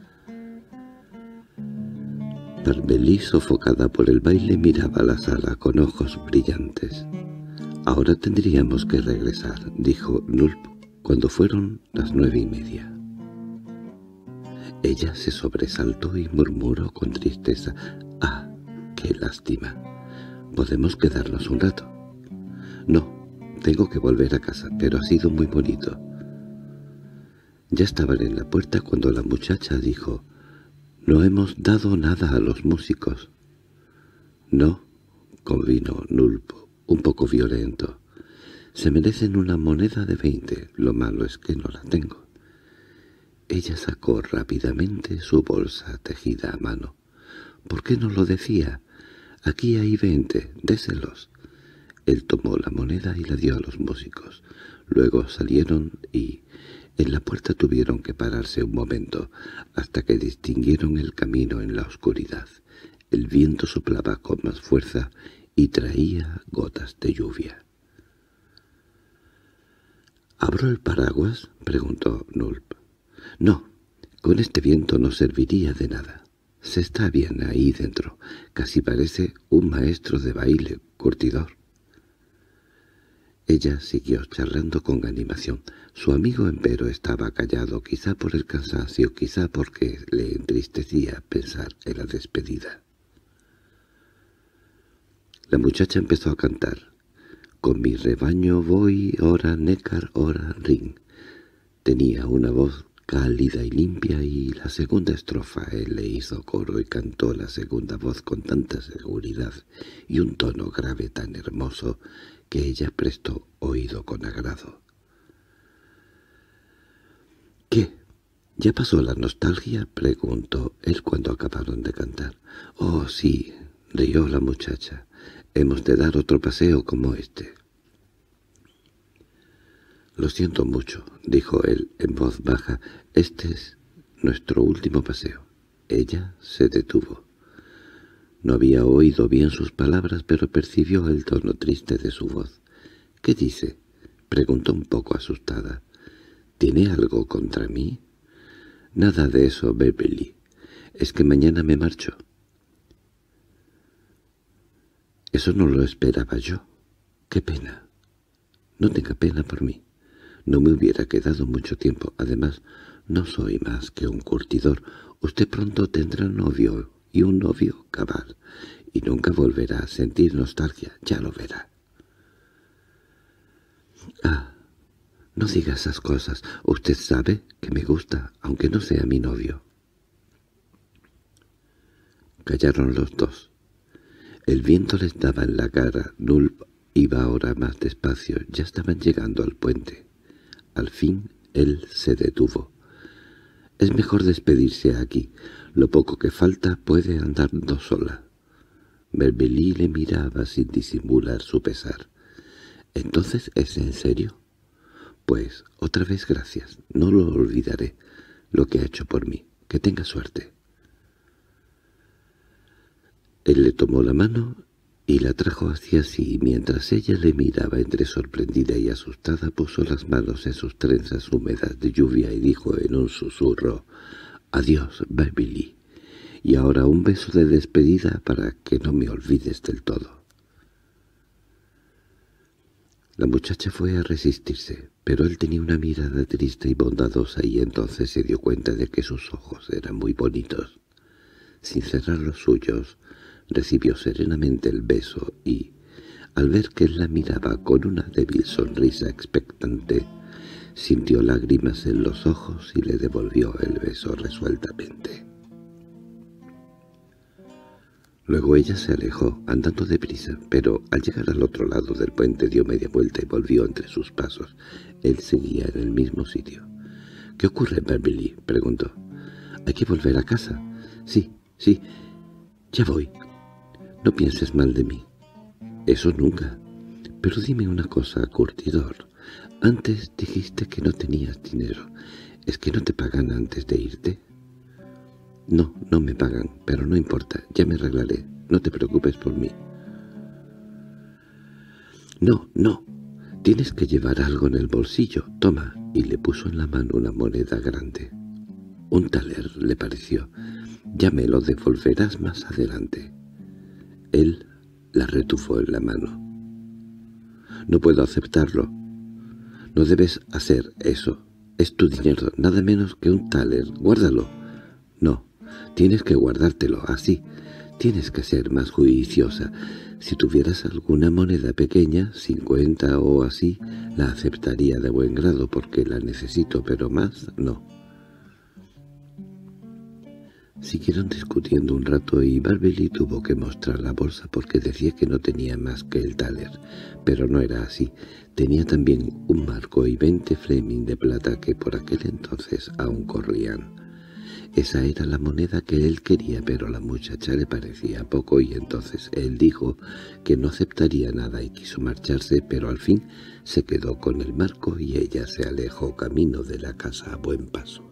Barbelí, sofocada por el baile, miraba la sala con ojos brillantes. «Ahora tendríamos que regresar», dijo Nulp cuando fueron las 9:30. Ella se sobresaltó y murmuró con tristeza: «¡Ah, qué lástima! ¿Podemos quedarnos un rato?» «No, tengo que volver a casa, pero ha sido muy bonito». Ya estaban en la puerta cuando la muchacha dijo: «No hemos dado nada a los músicos». «No», convino Nulp, un poco violento. «Se merecen una moneda de 20, lo malo es que no la tengo». Ella sacó rápidamente su bolsa tejida a mano. «¿Por qué no lo decía? Aquí hay 20, déselos». Él tomó la moneda y la dio a los músicos. Luego salieron y en la puerta tuvieron que pararse un momento, hasta que distinguieron el camino en la oscuridad. El viento soplaba con más fuerza y traía gotas de lluvia. «¿Abro el paraguas?», preguntó Nulp. «No, con este viento no serviría de nada. Se está bien ahí dentro. Casi parece un maestro de baile, curtidor». Ella siguió charlando con animación. Su amigo empero estaba callado, quizá por el cansancio, quizá porque le entristecía pensar en la despedida. La muchacha empezó a cantar: «Con mi rebaño voy, ora nécar, ora ring». Tenía una voz cálida y limpia, y la segunda estrofa él le hizo coro y cantó la segunda voz con tanta seguridad y un tono grave tan hermoso que ella prestó oído con agrado. «¿Qué? ¿Ya pasó la nostalgia?», preguntó él cuando acabaron de cantar. «Oh, sí», rió la muchacha. «Hemos de dar otro paseo como este». «Lo siento mucho», dijo él en voz baja. «Este es nuestro último paseo». Ella se detuvo. No había oído bien sus palabras, pero percibió el tono triste de su voz. «¿Qué dice?», preguntó un poco asustada. «¿Tiene algo contra mí?» «Nada de eso, Beverly. Es que mañana me marcho. Eso no lo esperaba yo. ¡Qué pena! No tenga pena por mí. No me hubiera quedado mucho tiempo. Además, no soy más que un curtidor. Usted pronto tendrá novio, y un novio cabal, y nunca volverá a sentir nostalgia. Ya lo verá. Ah, no diga esas cosas. Usted sabe que me gusta, aunque no sea mi novio. Callaron los dos. El viento les daba en la cara. Nulp iba ahora más despacio. Ya estaban llegando al puente. Al fin él se detuvo. «Es mejor despedirse aquí. Lo poco que falta puede andando sola». Beverly le miraba sin disimular su pesar. «¿Entonces es en serio?» «Pues otra vez gracias. No lo olvidaré, lo que ha hecho por mí. Que tenga suerte». Él le tomó la mano y la trajo hacia sí, y mientras ella le miraba entre sorprendida y asustada, puso las manos en sus trenzas húmedas de lluvia y dijo en un susurro: «Adiós, Beverly, y ahora un beso de despedida para que no me olvides del todo». La muchacha fue a resistirse, pero él tenía una mirada triste y bondadosa, y entonces se dio cuenta de que sus ojos eran muy bonitos. Sin cerrar los suyos, recibió serenamente el beso y, al ver que él la miraba con una débil sonrisa expectante, sintió lágrimas en los ojos y le devolvió el beso resueltamente. Luego ella se alejó, andando deprisa, pero al llegar al otro lado del puente dio media vuelta y volvió entre sus pasos. Él seguía en el mismo sitio. —¿Qué ocurre, Beverly? —preguntó. —¿Hay que volver a casa? —Sí, sí, ya voy. No pienses mal de mí. —Eso nunca. Pero dime una cosa, curtidor. Antes dijiste que no tenías dinero. ¿Es que no te pagan antes de irte? —No, no me pagan, pero no importa. Ya me arreglaré. No te preocupes por mí. —No, no. Tienes que llevar algo en el bolsillo. Toma. Y le puso en la mano una moneda grande. Un taler, le pareció. Ya me lo devolverás más adelante. Él la retufó en la mano. —No puedo aceptarlo. No debes hacer eso. Es tu dinero, nada menos que un taler. Guárdalo. No, tienes que guardártelo así. Tienes que ser más juiciosa. Si tuvieras alguna moneda pequeña, 50 o así, la aceptaría de buen grado porque la necesito, pero más no. Siguieron discutiendo un rato y Beverly tuvo que mostrar la bolsa porque decía que no tenía más que el taler, pero no era así. Tenía también un marco y 20 Fleming de plata que por aquel entonces aún corrían. Esa era la moneda que él quería, pero a la muchacha le parecía poco y entonces él dijo que no aceptaría nada y quiso marcharse, pero al fin se quedó con el marco y ella se alejó camino de la casa a buen paso.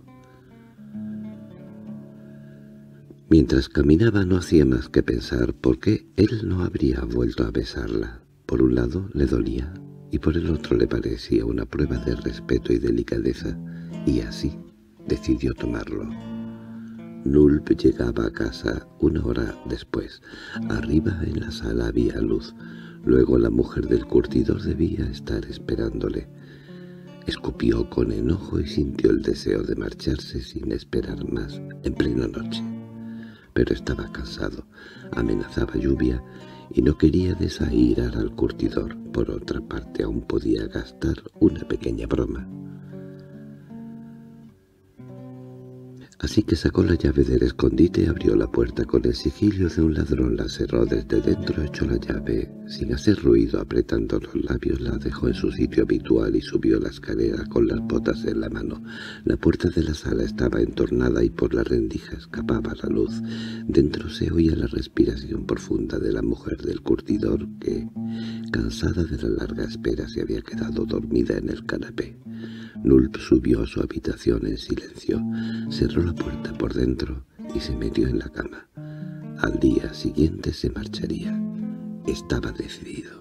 Mientras caminaba no hacía más que pensar por qué él no habría vuelto a besarla. Por un lado le dolía y por el otro le parecía una prueba de respeto y delicadeza, y así decidió tomarlo. Nulp llegaba a casa 1 hora después. Arriba en la sala había luz. Luego la mujer del curtidor debía estar esperándole. Escupió con enojo y sintió el deseo de marcharse sin esperar más, en plena noche. Pero estaba cansado, amenazaba lluvia y no quería desairar al curtidor. Por otra parte, aún podía gastar una pequeña broma. Así que sacó la llave del escondite, abrió la puerta con el sigilo de un ladrón, la cerró desde dentro, echó la llave, sin hacer ruido, apretando los labios, la dejó en su sitio habitual y subió la escalera con las botas en la mano. La puerta de la sala estaba entornada y por la rendija escapaba la luz. Dentro se oía la respiración profunda de la mujer del curtidor que, cansada de la larga espera, se había quedado dormida en el canapé. Nulp subió a su habitación en silencio, cerró la puerta por dentro y se metió en la cama. Al día siguiente se marcharía. Estaba decidido.